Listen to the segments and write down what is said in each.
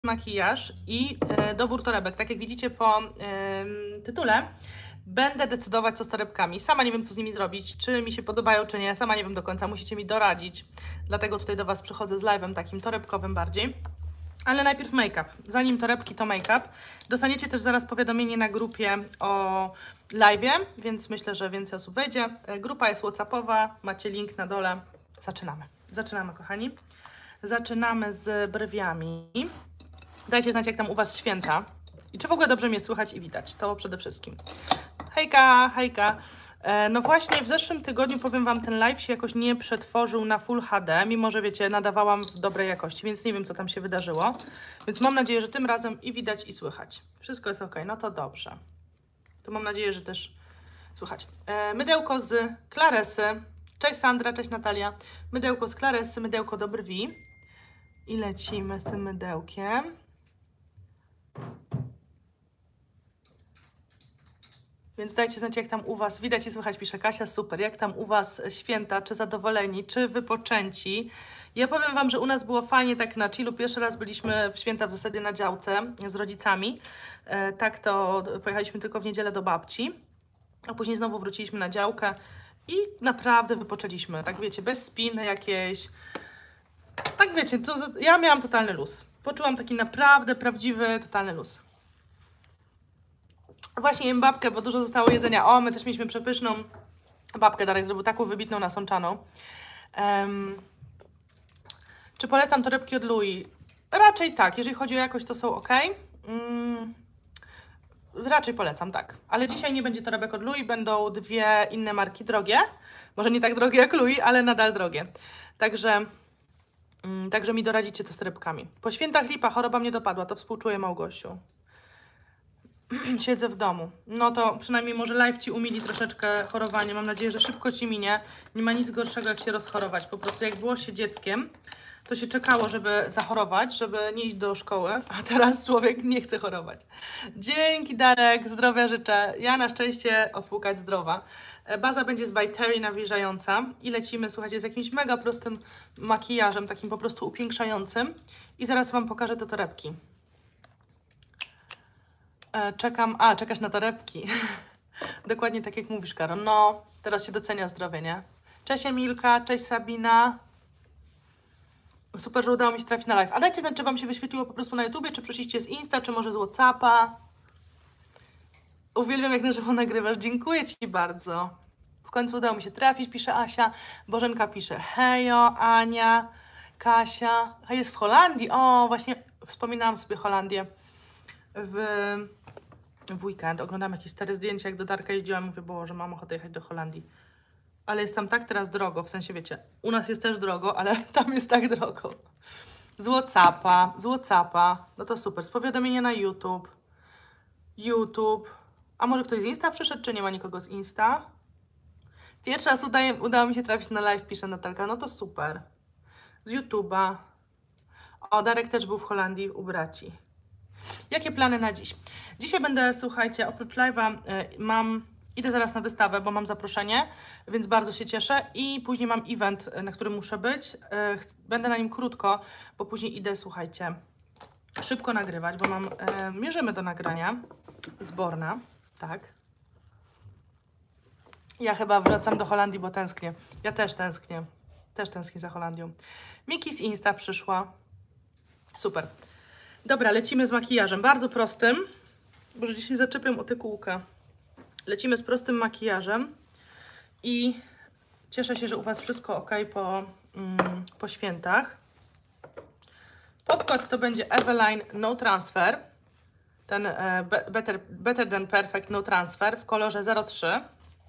makijaż i dobór torebek. Tak jak widzicie po tytule, będę decydować, co z torebkami. Sama nie wiem, co z nimi zrobić, czy mi się podobają, czy nie. Sama nie wiem do końca, musicie mi doradzić. Dlatego tutaj do Was przychodzę z live'em takim torebkowym bardziej. Ale najpierw make-up. Zanim torebki, to make-up. Dostaniecie też zaraz powiadomienie na grupie o live'ie, więc myślę, że więcej osób wejdzie. Grupa jest WhatsAppowa, macie link na dole. Zaczynamy. Zaczynamy, kochani. Zaczynamy z brwiami. Dajcie znać, jak tam u Was święta. I czy w ogóle dobrze mnie słychać i widać. To przede wszystkim. Hejka, hejka. No właśnie w zeszłym tygodniu, powiem Wam, ten live się jakoś nie przetworzył na Full HD, mimo że wiecie, nadawałam w dobrej jakości, więc nie wiem, co tam się wydarzyło. Więc mam nadzieję, że tym razem i widać, i słychać. Wszystko jest ok, no to dobrze. To mam nadzieję, że też słychać. Mydełko z Claresy. Cześć Sandra, cześć Natalia. Mydełko z Claresy, mydełko do brwi. I lecimy z tym mydełkiem. Więc dajcie znać, jak tam u Was, widać i słychać, pisze Kasia, super, jak tam u Was święta, czy zadowoleni, czy wypoczęci. Ja powiem Wam, że u nas było fajnie tak na chillu. Pierwszy raz byliśmy w święta w zasadzie na działce z rodzicami. Tak to pojechaliśmy tylko w niedzielę do babci, a później znowu wróciliśmy na działkę i naprawdę wypoczęliśmy. Tak wiecie, bez spiny jakiejś. Tak wiecie, ja miałam totalny luz. Poczułam taki naprawdę prawdziwy, totalny luz. Właśnie jem babkę, bo dużo zostało jedzenia. O, my też mieliśmy przepyszną babkę. Darek zrobił taką wybitną nasączaną. Czy polecam torebki od Louis? Raczej tak. Jeżeli chodzi o jakość, to są ok. Raczej polecam, tak. Ale dzisiaj nie będzie torebek od Louis. Będą dwie inne marki drogie. Może nie tak drogie jak Louis, ale nadal drogie. Także mi doradzicie, co z torebkami. Po świętach lipa, choroba mnie dopadła. To współczuję, Małgosiu. Siedzę w domu. No to przynajmniej może live Ci umili troszeczkę chorowanie. Mam nadzieję, że szybko Ci minie. Nie ma nic gorszego, jak się rozchorować. Po prostu jak było się dzieckiem, to się czekało, żeby zachorować, żeby nie iść do szkoły, a teraz człowiek nie chce chorować. Dzięki Darek, zdrowia życzę. Ja na szczęście odpłukać zdrowa. Baza będzie z By Terry nawilżająca i lecimy, słuchajcie, z jakimś mega prostym makijażem, takim po prostu upiększającym. I zaraz Wam pokażę te torebki. Czekam. A, czekasz na torebki. Dokładnie tak jak mówisz, Karo. No, teraz się docenia zdrowie, nie? Cześć Emilka, cześć Sabina. Super, że udało mi się trafić na live. A dajcie znać, czy Wam się wyświetliło po prostu na YouTubie, czy przyszliście z Insta, czy może z Whatsappa. Uwielbiam, jak na żywo nagrywasz. Dziękuję Ci bardzo. W końcu udało mi się trafić, pisze Asia. Bożenka pisze hejo, Ania, Kasia. A jest w Holandii. O, właśnie wspominałam sobie Holandię. W weekend oglądam jakieś stare zdjęcia, jak do Darka jeździłam, mówię, było, że mam ochotę jechać do Holandii. Ale jest tam tak teraz drogo, w sensie wiecie, u nas jest też drogo, ale tam jest tak drogo. Z Whatsappa, no to super, z powiadomienia na YouTube. A może ktoś z Insta przyszedł, czy nie ma nikogo z Insta? Pierwszy raz udało mi się trafić na live, pisze Natalka, no to super. Z YouTube'a. O, Darek też był w Holandii u braci. Jakie plany na dziś? Dzisiaj będę, słuchajcie, oprócz live'a idę zaraz na wystawę, bo mam zaproszenie, więc bardzo się cieszę i później mam event, na którym muszę być. Będę na nim krótko, bo później idę, słuchajcie, szybko nagrywać, bo mierzymy do nagrania z Borna, tak. Ja chyba wracam do Holandii, bo tęsknię. Ja też tęsknię. Też tęsknię za Holandią. Miki z Insta przyszła. Super. Dobra, lecimy z makijażem. Bardzo prostym. Boże, dzisiaj zaczepiam o tę kółkę. Lecimy z prostym makijażem. I cieszę się, że u Was wszystko ok po świętach. Podkład to będzie Eveline No Transfer. Ten Better Than Perfect No Transfer w kolorze 03.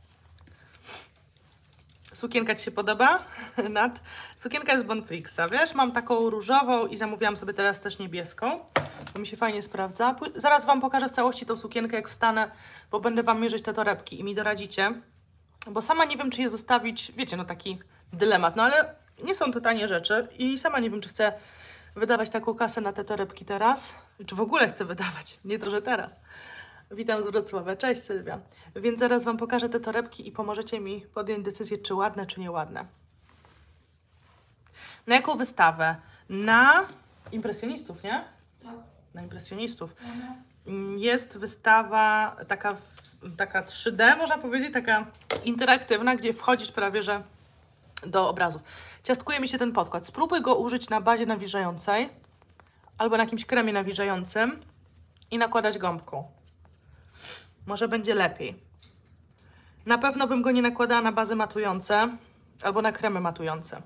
Sukienka Ci się podoba? Sukienka jest Bonfrixa, wiesz? Mam taką różową i zamówiłam sobie teraz też niebieską. To mi się fajnie sprawdza. Zaraz Wam pokażę w całości tą sukienkę, jak wstanę, bo będę Wam mierzyć te torebki i mi doradzicie. Bo sama nie wiem, czy je zostawić, wiecie, no taki dylemat. No ale nie są to tanie rzeczy i sama nie wiem, czy chcę wydawać taką kasę na te torebki teraz. Czy w ogóle chcę wydawać, nie to, że teraz. Witam z Wrocławia. Cześć Sylwia. Więc zaraz Wam pokażę te torebki i pomożecie mi podjąć decyzję, czy ładne, czy nieładne. Na jaką wystawę? Na impresjonistów, nie? Tak. na impresjonistów. Jest wystawa taka 3D, można powiedzieć, taka interaktywna, gdzie wchodzisz prawie, że do obrazów. Ciastkuje mi się ten podkład. Spróbuj go użyć na bazie nawilżającej albo na jakimś kremie nawilżającym i nakładać gąbką. Może będzie lepiej. Na pewno bym go nie nakładała na bazy matujące albo na kremy matujące.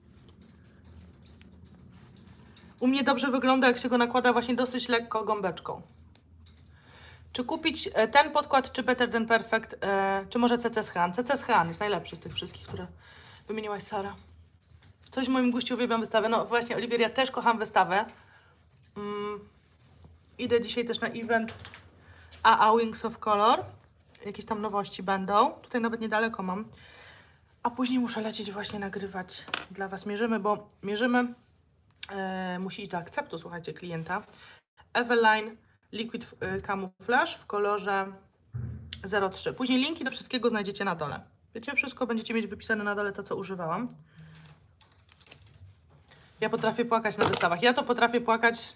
U mnie dobrze wygląda, jak się go nakłada właśnie dosyć lekko gąbeczką. Czy kupić ten podkład, czy Better Than Perfect, czy może CC Han? CC Han jest najlepszy z tych wszystkich, które wymieniłaś, Sara. Coś w moim guście, uwielbiam wystawę. No właśnie, Oliwier, ja też kocham wystawę. Idę dzisiaj też na event AA Wings of Color. Jakieś tam nowości będą. Tutaj nawet niedaleko mam. A później muszę lecieć właśnie nagrywać dla Was. Mierzymy. Musi iść do akceptu, słuchajcie, klienta. Eveline Liquid Camouflage w kolorze 03. Później linki do wszystkiego znajdziecie na dole. Wiecie, wszystko będziecie mieć wypisane na dole, to co używałam. Ja potrafię płakać na wystawach. Ja to potrafię płakać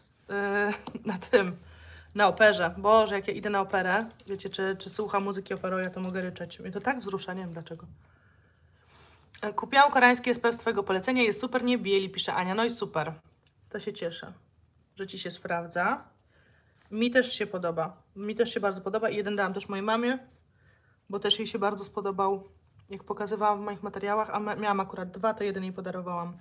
na operze. Boże, jak ja idę na operę, wiecie, czy słucham muzyki operowej, ja to mogę ryczeć. Mnie to tak wzrusza, nie wiem dlaczego. Kupiłam koreański SPF z Twojego polecenia, jest super, nie bieli, pisze Ania. No i super, to się cieszę, że Ci się sprawdza. Mi też się podoba, mi też się bardzo podoba i jeden dałam też mojej mamie, bo też jej się bardzo spodobał, jak pokazywałam w moich materiałach, a miałam akurat 2, to jeden jej podarowałam.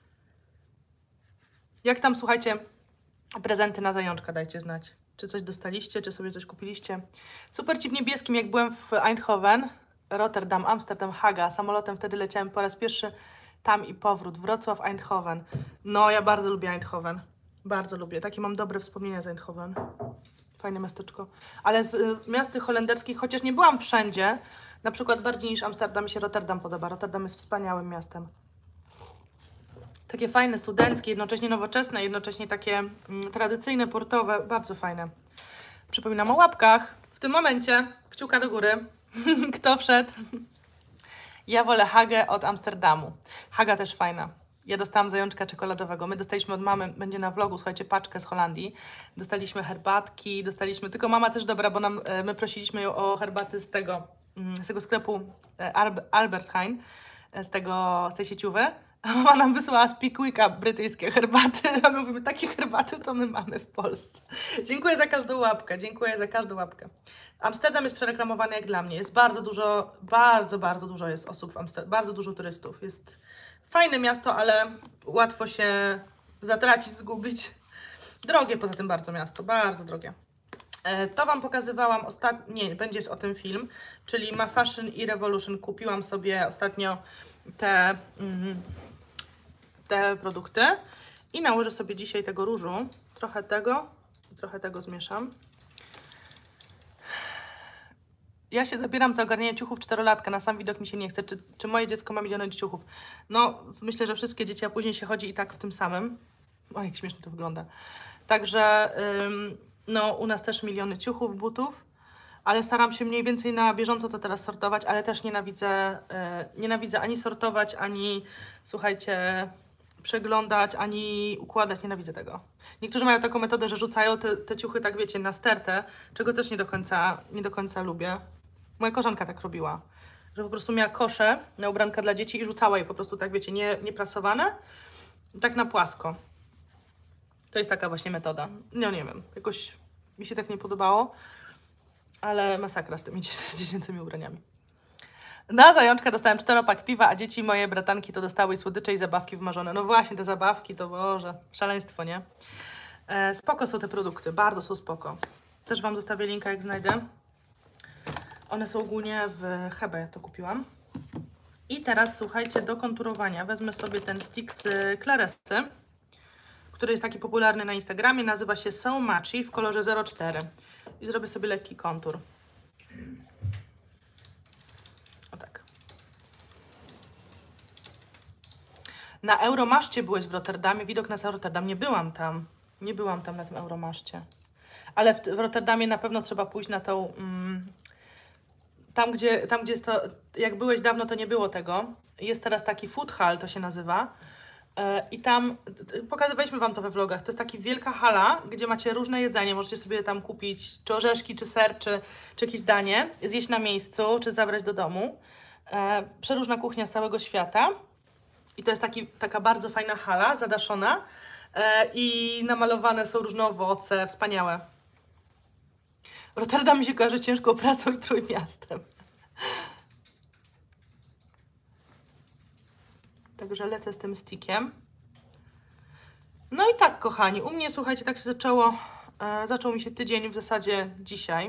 Jak tam, słuchajcie, prezenty na zajączka, dajcie znać. Czy coś dostaliście, czy sobie coś kupiliście. Super Ci w niebieskim, jak byłem w Eindhoven, Rotterdam, Amsterdam, Haga. Samolotem wtedy leciałem po raz pierwszy tam i powrót. Wrocław, Eindhoven. No, ja bardzo lubię Eindhoven. Bardzo lubię. Takie mam dobre wspomnienia z Eindhoven. Fajne miasteczko. Ale z miast tych holenderskich, chociaż nie byłam wszędzie, na przykład bardziej niż Amsterdam mi się Rotterdam podoba. Rotterdam jest wspaniałym miastem. Takie fajne, studenckie, jednocześnie nowoczesne, jednocześnie takie tradycyjne, portowe. Bardzo fajne. Przypominam o łapkach. W tym momencie kciuka do góry. Kto wszedł? Ja wolę Hagę od Amsterdamu. Haga też fajna. Ja dostałam zajączka czekoladowego. My dostaliśmy od mamy, będzie na vlogu, słuchajcie, paczkę z Holandii. Dostaliśmy herbatki, tylko mama też dobra, bo my prosiliśmy ją o herbaty z tego sklepu Albert Heijn, z tej sieciowy. A mama nam wysłała z Pickwicka brytyjskie herbaty. A my mówimy, takie herbaty to my mamy w Polsce. Dziękuję za każdą łapkę, dziękuję za każdą łapkę. Amsterdam jest przereklamowany jak dla mnie. Jest bardzo dużo, bardzo dużo jest osób w Amsterdamie, bardzo dużo turystów. Jest fajne miasto, ale łatwo się zatracić, zgubić. Drogie poza tym bardzo miasto, bardzo drogie. To Wam pokazywałam ostatnio, nie, będzie o tym film, czyli Ma Fashion i Revolution. Kupiłam sobie ostatnio te produkty i nałożę sobie dzisiaj tego różu. Trochę tego zmieszam. Ja się zabieram za ogarnianie ciuchów 4-latka, na sam widok mi się nie chce. Czy moje dziecko ma miliony ciuchów? No, myślę, że wszystkie dzieci, a później się chodzi i tak w tym samym. O, jak śmiesznie to wygląda. Także, no, u nas też miliony ciuchów, butów, ale staram się mniej więcej na bieżąco to teraz sortować, ale też nienawidzę ani sortować, ani, słuchajcie, przeglądać, ani układać, nienawidzę tego. Niektórzy mają taką metodę, że rzucają te ciuchy, tak wiecie, na stertę, czego też nie do końca lubię. Moja koleżanka tak robiła, że po prostu miała kosze na ubranka dla dzieci i rzucała je po prostu tak, wiecie, nie prasowane, tak na płasko. To jest taka właśnie metoda. No nie wiem, jakoś mi się tak nie podobało, ale masakra z tymi dziecięcymi ubraniami. Na zajączka dostałem 4-pak piwa, a dzieci moje bratanki to dostały i słodycze i zabawki wymarzone. No właśnie, te zabawki to, Boże, szaleństwo, nie? Spoko są te produkty, bardzo są spoko. Też Wam zostawię linka, jak znajdę. One są ogólnie w Hebe, ja to kupiłam. I teraz, słuchajcie, do konturowania wezmę sobie ten stick z Claresy, który jest taki popularny na Instagramie, nazywa się So Matchy w kolorze 04 i zrobię sobie lekki kontur. O tak. Na Euromaszcie byłeś w Rotterdamie, widok na Rotterdam, nie byłam tam na tym Euromaszcie, ale w Rotterdamie na pewno trzeba pójść na tą, tam gdzie jest to, jak byłeś dawno, to nie było tego, jest teraz taki food hall, to się nazywa. I tam pokazywaliśmy Wam to we vlogach. To jest taka wielka hala, gdzie macie różne jedzenie. Możecie sobie tam kupić czy orzeszki, czy ser, czy jakieś danie, zjeść na miejscu, czy zabrać do domu. Przeróżna kuchnia z całego świata. I to jest taka bardzo fajna hala, zadaszona. I namalowane są różne owoce, wspaniałe. Rotterdam mi się kojarzy z ciężką pracą i Trójmiastem. Także lecę z tym stickiem. No i tak, kochani, u mnie, słuchajcie, tak się zaczął mi się tydzień w zasadzie dzisiaj.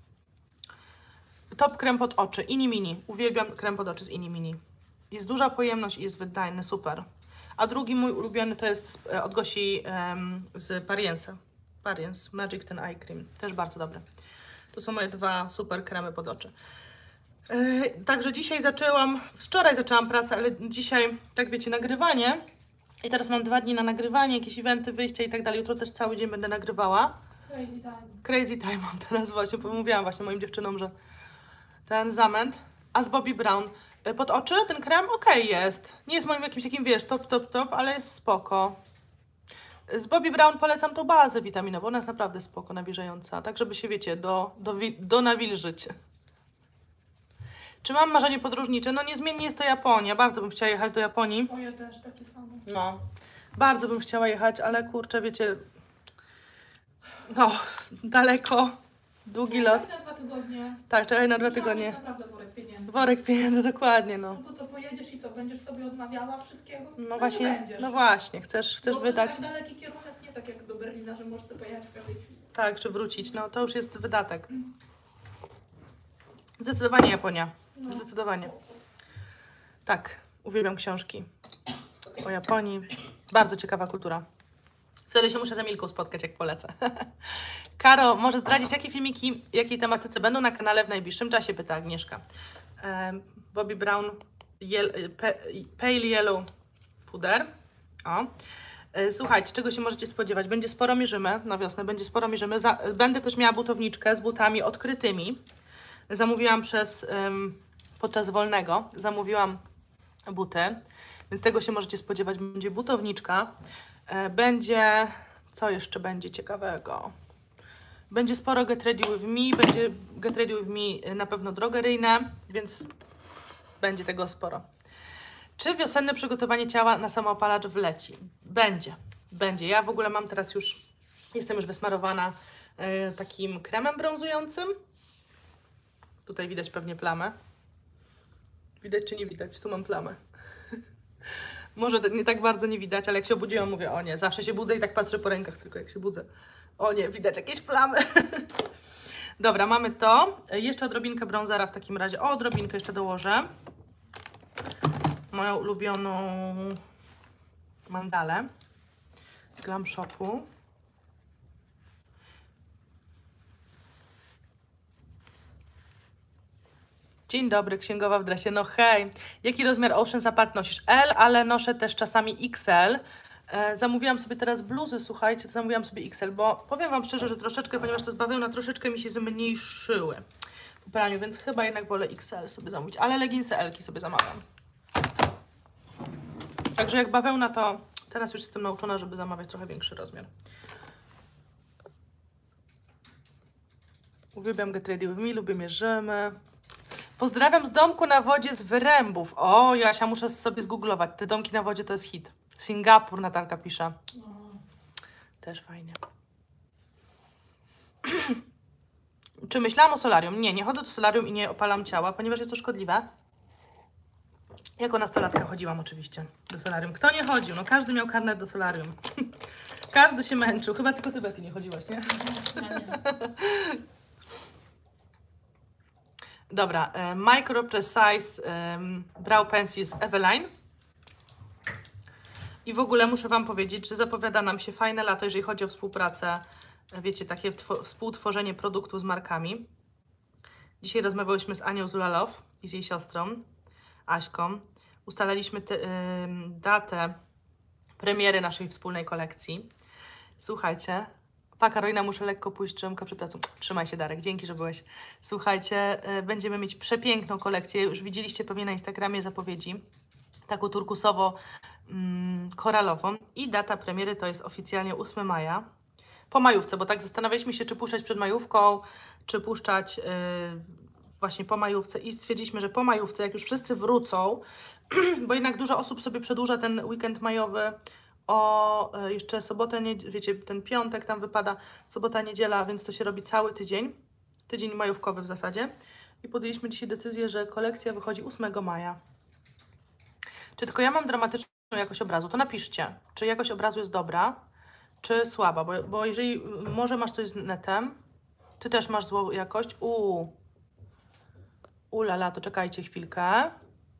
Top krem pod oczy, Ini Mini. Uwielbiam krem pod oczy z Ini Mini. Jest duża pojemność i jest wydajny, super. A drugi mój ulubiony to jest od Gosi z Pariensa. Pariens Magic ten Eye Cream. Też bardzo dobry. To są moje dwa super kremy pod oczy. Także wczoraj zaczęłam pracę, ale dzisiaj, tak wiecie, nagrywanie. I teraz mam 2 dni na nagrywanie, jakieś eventy, wyjścia i tak dalej. Jutro też cały dzień będę nagrywała. Crazy time. Crazy time mam teraz właśnie, mówiłam właśnie moim dziewczynom, że ten zamęt. A z Bobbi Brown pod oczy ten krem okej jest. Nie jest moim jakimś takim, wiesz, top, ale jest spoko. Z Bobbi Brown polecam tą bazę witaminową, ona jest naprawdę spoko, nawilżająca. Tak, żeby się, wiecie, do nawilżyć. Czy mam marzenie podróżnicze? No niezmiennie jest to Japonia. Bardzo bym chciała jechać do Japonii. Moje też takie samo. No, bardzo bym chciała jechać, ale kurczę, wiecie, no, daleko, długi lot. Na 2 tygodnie. Tak, czekaj na 2 Trzeba tygodnie. mieć naprawdę worek pieniędzy. Worek pieniędzy, dokładnie, no. No bo co, pojedziesz i co, będziesz sobie odmawiała wszystkiego? No Nie właśnie, będziesz. no właśnie, chcesz Bo to wydać, tak daleki kierunek, nie tak jak do Berlina, że możesz sobie pojechać w każdej chwili. tak, czy wrócić, no to już jest wydatek. Zdecydowanie Japonia, No. zdecydowanie. Tak, uwielbiam książki o Japonii, bardzo ciekawa kultura. Wtedy się muszę z Emilką spotkać, jak polecę. Karo, może zdradzić, jakie filmiki, jakiej tematyce będą na kanale w najbliższym czasie, pyta Agnieszka. Bobbi Brown Pale Yellow Puder. O. Słuchajcie, czego się możecie spodziewać? Będzie sporo mierzymy, na wiosnę będzie sporo mierzymy. Będę też miała butowniczkę z butami odkrytymi. Zamówiłam podczas wolnego, zamówiłam buty, więc tego się możecie spodziewać. Będzie butowniczka. Będzie, co jeszcze będzie ciekawego? Będzie sporo Get Ready With Me, będzie Get Ready With Me na pewno drogeryjne, więc będzie tego sporo. Czy wiosenne przygotowanie ciała na samoopalacz wleci? Będzie. Ja w ogóle mam teraz jestem już wysmarowana takim kremem brązującym. Tutaj widać pewnie plamę. Widać czy nie widać? Tu mam plamę. Może nie tak bardzo nie widać, ale jak się obudziłam, mówię, o nie, zawsze się budzę i tak patrzę po rękach, tylko jak się budzę. O nie, widać jakieś plamy. Dobra, mamy to. Jeszcze odrobinkę brązera w takim razie. O, odrobinkę jeszcze dołożę. Moją ulubioną mandalę z Glam Shopu. Dzień dobry, księgowa w dresie. No hej, jaki rozmiar Oceans Apart nosisz? L, ale noszę też czasami XL. Zamówiłam sobie teraz bluzy, słuchajcie, zamówiłam sobie XL, bo powiem Wam szczerze, że troszeczkę, ponieważ to jest bawełna, troszeczkę mi się zmniejszyły po praniu, więc chyba jednak wolę XL sobie zamówić, ale leginsy L-ki sobie zamawiam. Także jak bawełna, to teraz już jestem nauczona, żeby zamawiać trochę większy rozmiar. Uwielbiam Get Ready With Me, lubię mierzymy. Pozdrawiam z domku na wodzie z Wyrębów. O, Jasia, muszę sobie zgooglować. Te domki na wodzie to jest hit. Singapur, Natalka pisze. Też fajnie. Czy myślałam o solarium? Nie chodzę do solarium i nie opalam ciała, ponieważ jest to szkodliwe. Jako nastolatka chodziłam oczywiście do solarium. Kto nie chodził? No każdy miał karnet do solarium. Każdy się męczył. Chyba tylko ty, Betty, nie chodziłaś, nie? Dobra, Micro Precise Brow Pencil z Eveline. I w ogóle muszę Wam powiedzieć, że zapowiada nam się fajne lato, jeżeli chodzi o współpracę, wiecie, takie współtworzenie produktu z markami. Dzisiaj rozmawiałyśmy z Anią Zulalow i z jej siostrą, Aśką. Ustalaliśmy datę premiery naszej wspólnej kolekcji. Słuchajcie, Karolina, muszę lekko pójść drzemka przed pracą. Trzymaj się, Darek, dzięki, że byłeś. Słuchajcie, będziemy mieć przepiękną kolekcję. Już widzieliście pewnie na Instagramie zapowiedzi. Taką turkusowo koralową i data premiery to jest oficjalnie 8 maja. Po majówce, bo tak zastanawialiśmy się, czy puszczać przed majówką, czy puszczać właśnie po majówce i stwierdziliśmy, że po majówce, jak już wszyscy wrócą, bo jednak dużo osób sobie przedłuża ten weekend majowy o jeszcze sobotę, wiecie, ten piątek tam wypada, sobota, niedziela, więc to się robi cały tydzień, tydzień majówkowy w zasadzie. I podjęliśmy dzisiaj decyzję, że kolekcja wychodzi 8 maja. Czy tylko ja mam dramatyczną jakość obrazu? To napiszcie, czy jakość obrazu jest dobra, czy słaba, bo jeżeli może masz coś z netem, ty też masz złą jakość, lala, to czekajcie chwilkę.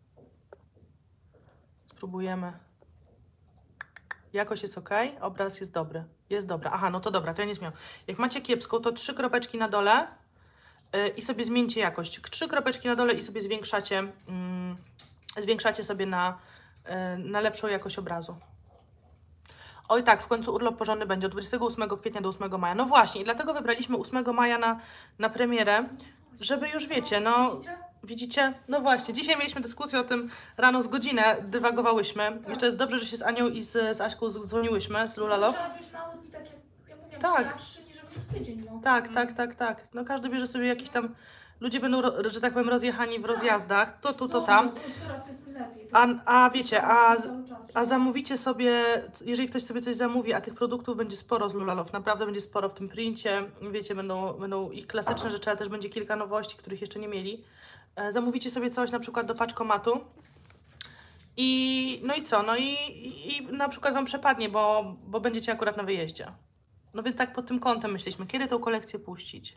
Spróbujemy. Jakość jest ok, obraz jest dobry. Jest dobra. Aha, no to dobra, to ja nie zmieniam. Jak macie kiepską, to 3 kropeczki na dole i sobie zmieńcie jakość. 3 kropeczki na dole i sobie zwiększacie sobie na lepszą jakość obrazu. Oj tak, w końcu urlop porządny będzie od 28 kwietnia do 8 maja. No właśnie, i dlatego wybraliśmy 8 maja na premierę, żeby już wiecie, no widzicie? No właśnie, dzisiaj mieliśmy dyskusję o tym rano z godzinę, dywagowałyśmy. Jeszcze jest dobrze, że się z Anią i z Aśką dzwoniłyśmy, z Lulalow. Trzeba wziąć na i tak jak ja mówiłam, Tak. na 3 dni, żeby jest tydzień, no. Tak. No każdy bierze sobie jakiś tam, ludzie będą, że tak powiem, rozjechani w rozjazdach, to tu, to tam. No, teraz jest mi lepiej. A wiecie, Cały czas. a zamówicie sobie, jeżeli ktoś sobie coś zamówi, a tych produktów będzie sporo z Lulalow, naprawdę będzie sporo w tym princie, wiecie, będą ich klasyczne rzeczy, ale też będzie kilka nowości, których jeszcze nie mieli. Zamówicie sobie coś na przykład do paczkomatu no i co, no i na przykład Wam przepadnie, bo będziecie akurat na wyjeździe. No więc tak pod tym kątem myśleliśmy, kiedy tą kolekcję puścić.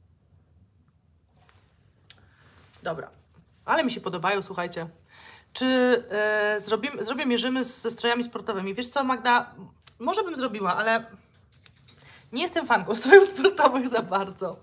Dobra, ale mi się podobają, słuchajcie. Czy mierzymy ze strojami sportowymi? Wiesz co, Magda, może bym zrobiła, ale nie jestem fanką strojów sportowych za bardzo.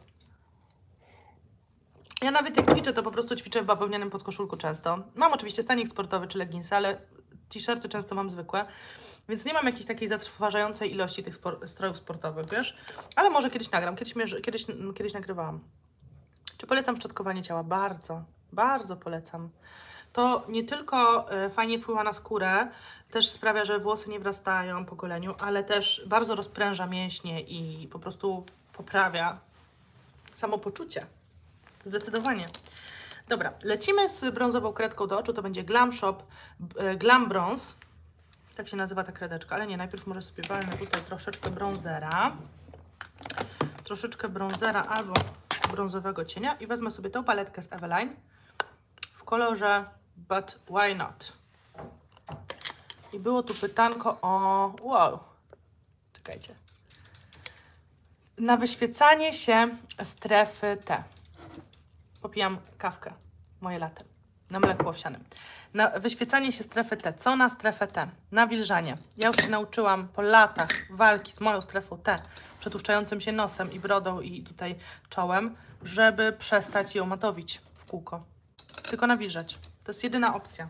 Ja nawet jak ćwiczę, to po prostu ćwiczę w bawełnianym podkoszulku często. Mam oczywiście stanik sportowy czy leginsy, ale t-shirty często mam zwykłe, więc nie mam jakiejś takiej zatrważającej ilości tych strojów sportowych, wiesz? Ale może kiedyś nagram, kiedyś nagrywałam. Czy polecam szczotkowanie ciała? Bardzo, bardzo polecam. To nie tylko fajnie wpływa na skórę, też sprawia, że włosy nie wrastają po goleniu, ale też bardzo rozpręża mięśnie i po prostu poprawia samopoczucie. Zdecydowanie. Dobra, lecimy z brązową kredką do oczu, to będzie Glam Shop Glam Bronze. Tak się nazywa ta kredeczka, ale nie, najpierw może sobie walnę tutaj troszeczkę bronzera. Troszeczkę bronzera albo brązowego cienia i wezmę sobie tą paletkę z Eveline w kolorze But Why Not. I było tu pytanko o... Wow, czekajcie. Na wyświecanie się strefy T. Popijam kawkę, moje latte, na mleku owsianym. Na wyświecanie się strefy T. Co na strefę T? Nawilżanie. Ja już się nauczyłam po latach walki z moją strefą T, przetłuszczającym się nosem i brodą i tutaj czołem, żeby przestać ją matowić w kółko. Tylko nawilżać. To jest jedyna opcja.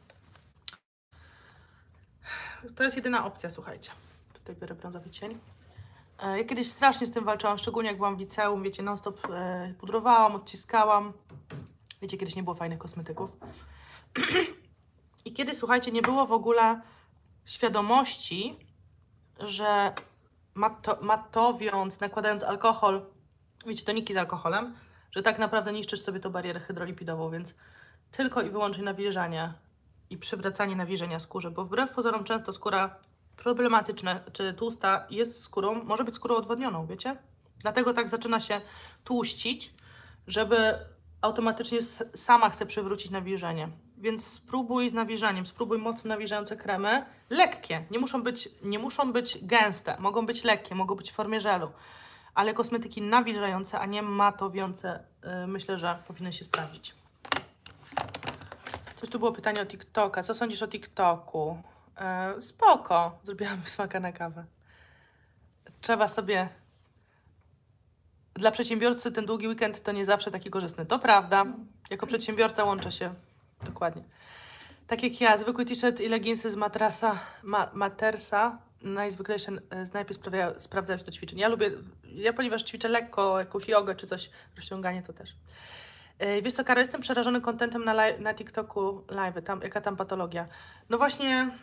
To jest jedyna opcja, słuchajcie. Tutaj biorę brązowy cień. Ja kiedyś strasznie z tym walczyłam, szczególnie jak byłam w liceum, wiecie, non-stop pudrowałam, odciskałam. Wiecie, kiedyś nie było fajnych kosmetyków. I kiedyś, słuchajcie, nie było w ogóle świadomości, że matowiąc, nakładając alkohol, wiecie, toniki z alkoholem, że tak naprawdę niszczysz sobie tą barierę hydrolipidową, więc tylko i wyłącznie nawilżanie i przywracanie nawilżenia skórze, bo wbrew pozorom często skóra problematyczna czy tłusta jest skórą, może być skórą odwodnioną, wiecie? Dlatego tak zaczyna się tłuścić, żeby automatycznie sama chce przywrócić nawilżenie. Więc spróbuj z nawilżaniem, spróbuj mocno nawilżające kremy, lekkie, nie muszą być gęste, mogą być lekkie, mogą być w formie żelu, ale kosmetyki nawilżające, a nie matowiące, myślę, że powinny się sprawdzić. Coś tu było pytanie o TikToka. Co sądzisz o TikToku? Spoko. Zrobiłam smaka na kawę. Trzeba sobie... Dla przedsiębiorcy ten długi weekend to nie zawsze taki korzystny. To prawda. Jako przedsiębiorca łączę się. Dokładnie. Tak jak ja, zwykły t-shirt i leginsy z Matersa najzwyklejsze najpierw sprawdzają się do ćwiczeń. Ja ponieważ ćwiczę lekko, jakąś jogę czy coś, rozciąganie to też. Wiesz co, Karo, jestem przerażony kontentem na TikToku live, jaka tam patologia. No właśnie,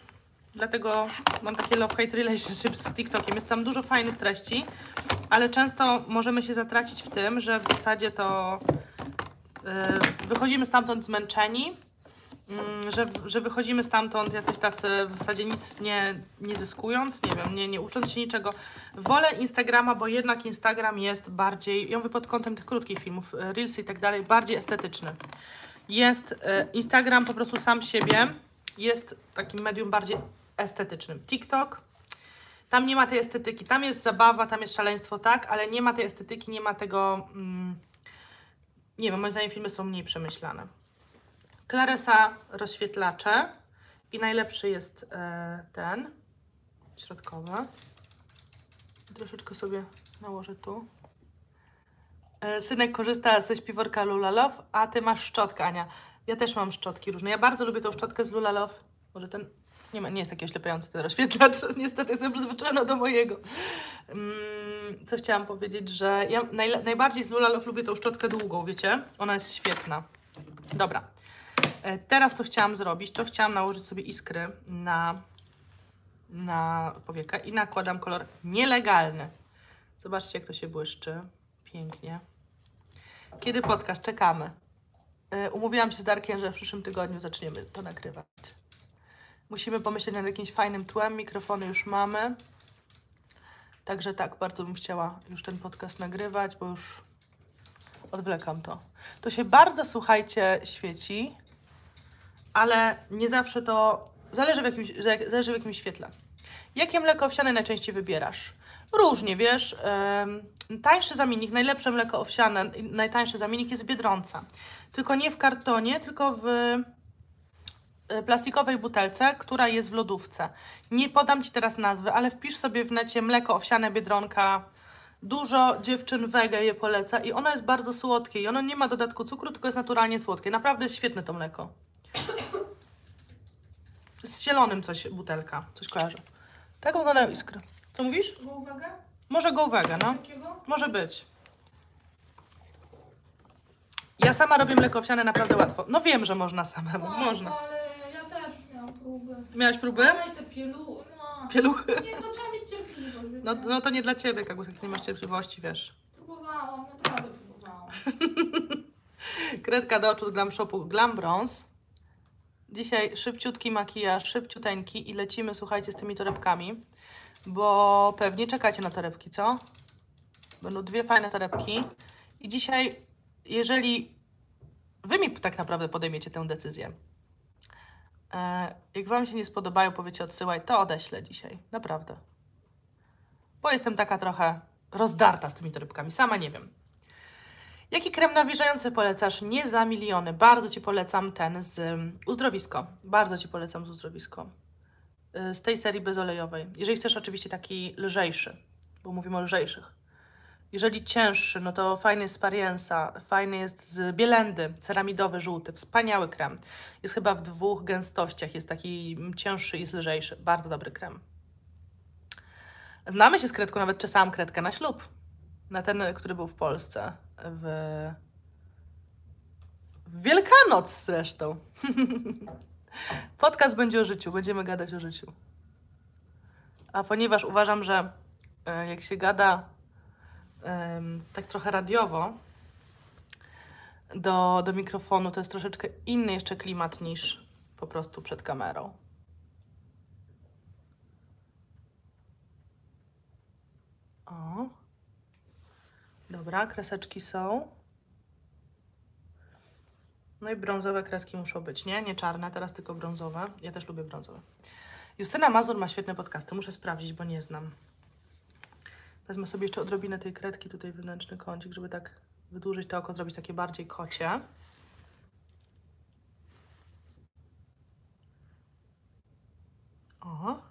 Dlatego mam takie love-hate relationship z TikTokiem. Jest tam dużo fajnych treści, ale często możemy się zatracić w tym, że w zasadzie to wychodzimy stamtąd zmęczeni, że wychodzimy stamtąd jacyś tacy w zasadzie nic nie zyskując, nie wiem, nie ucząc się niczego. Wolę Instagrama, bo jednak Instagram jest bardziej, ja mówię pod kątem tych krótkich filmów, Reelsy i tak dalej, bardziej estetyczny. Jest Instagram po prostu sam siebie, jest takim medium bardziej estetycznym. TikTok, tam nie ma tej estetyki, tam jest zabawa, tam jest szaleństwo, tak, ale nie ma tej estetyki, nie ma tego, nie wiem, moim zdaniem filmy są mniej przemyślane. Claresa rozświetlacze i najlepszy jest ten środkowy. Troszeczkę sobie nałożę tu. Synek korzysta ze śpiworka Lula Love, a ty masz szczotkę, Ania. Ja też mam szczotki różne. Ja bardzo lubię tą szczotkę z Lula Love. Może ten nie jest taki oślepiający ten rozświetlacz. Niestety jestem przyzwyczajona do mojego. Co chciałam powiedzieć, że ja najbardziej z Lula Love lubię tą szczotkę długą, wiecie? Ona jest świetna. Dobra. Teraz co chciałam zrobić, to chciałam nałożyć sobie iskry na powiekę i nakładam kolor nielegalny. Zobaczcie, jak to się błyszczy. Pięknie. Kiedy podcast? Czekamy. Umówiłam się z Darkiem, że w przyszłym tygodniu zaczniemy to nagrywać. Musimy pomyśleć nad jakimś fajnym tłem. Mikrofony już mamy. Także tak, bardzo bym chciała już ten podcast nagrywać, bo już odwlekam to. To się bardzo, słuchajcie, świeci, ale nie zawsze to... Zależy w jakim świetle. Jakie mleko owsiane najczęściej wybierasz? Różnie, wiesz. Tańszy zamiennik, najlepsze mleko owsiane, najtańszy zamiennik jest w Biedronce. Tylko nie w kartonie, tylko w plastikowej butelce, która jest w lodówce. Nie podam Ci teraz nazwy, ale wpisz sobie w necie mleko owsiane Biedronka. Dużo dziewczyn wege je poleca i ono jest bardzo słodkie i ono nie ma dodatku cukru, tylko jest naturalnie słodkie. Naprawdę jest świetne to mleko. Z zielonym coś butelka, coś kojarzę. Tak wyglądają iskry. Co mówisz? Go uwaga? Może go uwaga, no. Takiego? Może być. Ja sama robię mleko owsiane naprawdę łatwo. No wiem, że można samemu, można. Ale ja też miałam próbę. Miałaś próby? Daj te Pieluchy? Nie, to trzeba mieć cierpliwość. No to nie dla Ciebie, Kagus, jak nie masz cierpliwości, wiesz. Próbowałam, naprawdę próbowałam. Kredka do oczu z Glam Shopu Glam Bronze. Dzisiaj szybciutki makijaż, szybciuteńki i lecimy, słuchajcie, z tymi torebkami, bo pewnie czekacie na torebki, co? Będą dwie fajne torebki i dzisiaj, jeżeli Wy mi tak naprawdę podejmiecie tę decyzję, jak Wam się nie spodobają, powiecie odsyłaj, to odeślę dzisiaj, naprawdę. Bo jestem taka trochę rozdarta z tymi torebkami, sama nie wiem. Jaki krem nawilżający polecasz? Nie za miliony. Bardzo Ci polecam ten z Uzdrowisko. Bardzo Ci polecam z Uzdrowisko. Z tej serii bezolejowej. Jeżeli chcesz oczywiście taki lżejszy, bo mówimy o lżejszych. Jeżeli cięższy, no to fajny jest z Pariensa, fajny jest z Bielendy, ceramidowy, żółty. Wspaniały krem. Jest chyba w 2 gęstościach. Jest taki cięższy i jest lżejszy. Bardzo dobry krem. Znamy się z Kredką, nawet czesałam Kredkę na ślub. Na ten, który był w Polsce. W Wielkanoc zresztą. Podcast będzie o życiu, będziemy gadać o życiu. A ponieważ uważam, że jak się gada tak trochę radiowo do mikrofonu, to jest troszeczkę inny jeszcze klimat niż po prostu przed kamerą. O. Dobra, kreseczki są. No i brązowe kreski muszą być, nie? Nie czarne, teraz tylko brązowe. Ja też lubię brązowe. Justyna Mazur ma świetne podcasty. Muszę sprawdzić, bo nie znam. Wezmę sobie jeszcze odrobinę tej kredki, tutaj wewnętrzny kącik, żeby tak wydłużyć to oko, zrobić takie bardziej kocie. O.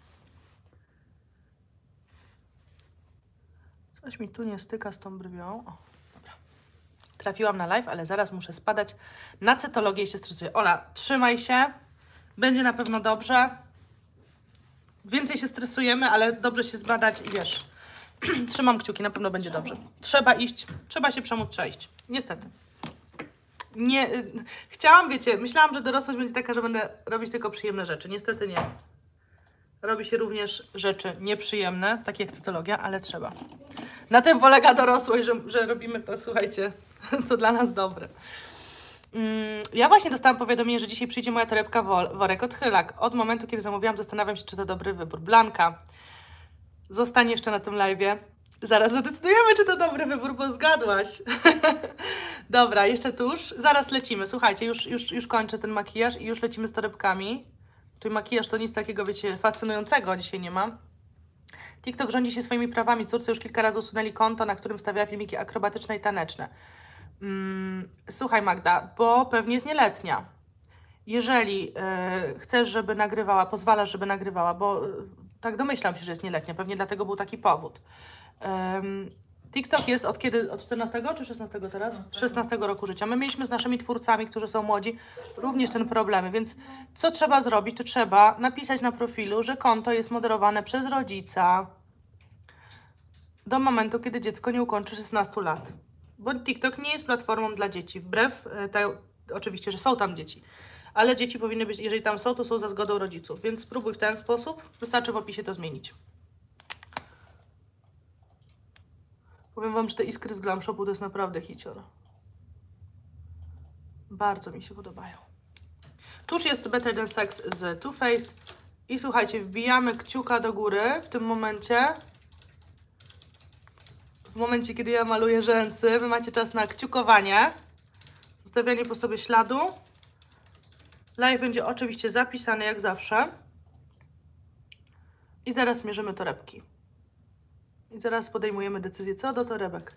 Coś mi tu nie styka z tą brwią. O, dobra. Trafiłam na live, ale zaraz muszę spadać na cytologię i się stresuję. Ola, trzymaj się. Będzie na pewno dobrze. Więcej się stresujemy, ale dobrze się zbadać i wiesz. Trzymam kciuki, na pewno będzie dobrze. Trzeba iść, trzeba się przemóc, trzeba iść. Niestety. Nie, chciałam, wiecie, myślałam, że dorosłość będzie taka, że będę robić tylko przyjemne rzeczy. Niestety nie. robi się również rzeczy nieprzyjemne, takie jak cytologia, ale trzeba. Na tym polega dorosłość, że robimy to, słuchajcie, co dla nas dobre. Ja właśnie dostałam powiadomienie, że dzisiaj przyjdzie moja torebka worek od Chylak. Od momentu, kiedy zamówiłam, zastanawiam się, czy to dobry wybór. Blanka, zostań jeszcze na tym live'ie. Zaraz zadecydujemy, czy to dobry wybór, bo zgadłaś. Dobra, jeszcze tuż. Zaraz lecimy. Słuchajcie, już kończę ten makijaż i już lecimy z torebkami. Czyli makijaż to nic takiego, wiecie, fascynującego dzisiaj nie ma. TikTok rządzi się swoimi prawami. Córce już kilka razy usunęli konto, na którym stawiała filmiki akrobatyczne i taneczne. Słuchaj Magda, bo pewnie jest nieletnia. Jeżeli chcesz, żeby nagrywała, pozwalasz, żeby nagrywała, bo tak domyślam się, że jest nieletnia, pewnie dlatego był taki powód. TikTok jest od kiedy? Od 14 czy 16 teraz? 16 roku życia. My mieliśmy z naszymi twórcami, którzy są młodzi, również ten problemy, więc co trzeba zrobić? To trzeba napisać na profilu, że konto jest moderowane przez rodzica do momentu, kiedy dziecko nie ukończy 16 lat. Bo TikTok nie jest platformą dla dzieci, wbrew oczywiście, że są tam dzieci. Ale dzieci powinny być, jeżeli tam są, to są za zgodą rodziców. Więc spróbuj w ten sposób. Wystarczy w opisie to zmienić. Powiem Wam, że te iskry z Glam Shopu to jest naprawdę hicior. Bardzo mi się podobają. Tuż jest Better Than Sex z Too Faced. I słuchajcie, wbijamy kciuka do góry w tym momencie. W momencie, kiedy ja maluję rzęsy, Wy macie czas na kciukowanie. Zostawianie po sobie śladu. Live będzie oczywiście zapisany jak zawsze. I zaraz mierzymy torebki. I zaraz podejmujemy decyzję co do torebek.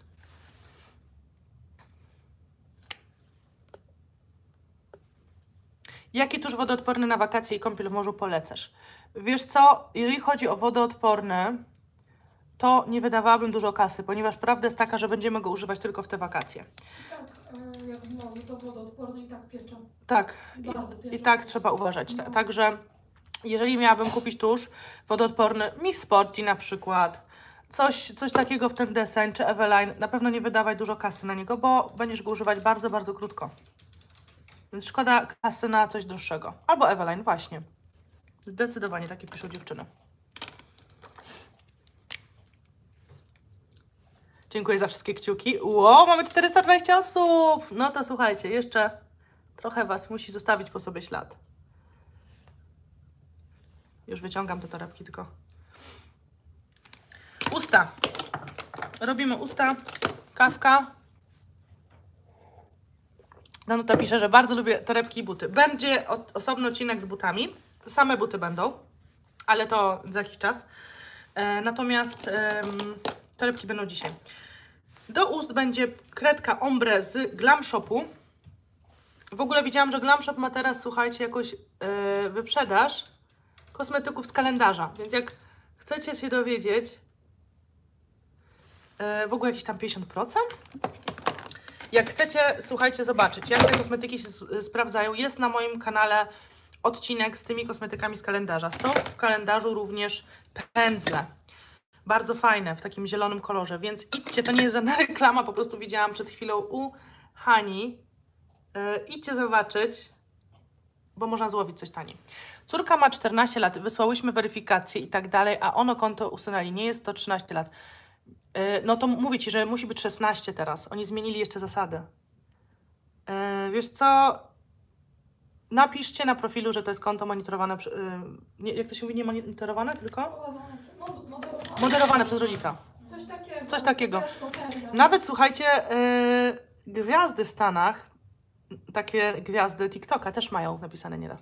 Jaki tusz wodoodporny na wakacje i kąpiel w morzu polecasz? Wiesz co, jeżeli chodzi o wodoodporny, to nie wydawałabym dużo kasy, ponieważ prawda jest taka, że będziemy go używać tylko w te wakacje. Tak, jak w morzu to wodoodporny i tak pieczą. Tak, i tak trzeba uważać. Także jeżeli miałabym kupić tusz wodoodporny, Miss Sporty na przykład, coś takiego w ten deseń, czy Eveline, na pewno nie wydawaj dużo kasy na niego, bo będziesz go używać bardzo, bardzo krótko. Więc szkoda kasy na coś droższego. Albo Eveline, właśnie. Zdecydowanie takie piszą dziewczyny. Dziękuję za wszystkie kciuki. Wow, mamy 420 osób! No to słuchajcie, jeszcze trochę Was musi zostawić po sobie ślad. Już wyciągam te torebki tylko. Usta. Robimy usta. Kawka. Danuta pisze, że bardzo lubię torebki i buty. Będzie osobny odcinek z butami. Same buty będą, ale to za jakiś czas. Natomiast torebki będą dzisiaj. Do ust będzie kredka ombre z Glam Shopu. W ogóle widziałam, że Glam Shop ma teraz, słuchajcie, jakąś wyprzedaż kosmetyków z kalendarza. Więc jak chcecie się dowiedzieć, w ogóle jakieś tam 50%? Jak chcecie, słuchajcie, zobaczyć, jak te kosmetyki się sprawdzają, jest na moim kanale odcinek z tymi kosmetykami z kalendarza. Są w kalendarzu również pędzle. Bardzo fajne, w takim zielonym kolorze, więc idźcie, to nie jest żadna reklama, po prostu widziałam przed chwilą u Hani. Idźcie zobaczyć, bo można złowić coś taniej. Córka ma 14 lat, wysłałyśmy weryfikację i tak dalej, a ono konto usunęli, nie jest to 13 lat. No to mówię Ci, że musi być 16 teraz. Oni zmienili jeszcze zasady. Wiesz co? Napiszcie na profilu, że to jest konto monitorowane. Jak to się mówi? Nie monitorowane, tylko? Moderowane przez rodzica. Coś takiego. Nawet słuchajcie, gwiazdy w Stanach, takie gwiazdy TikToka też mają napisane nieraz.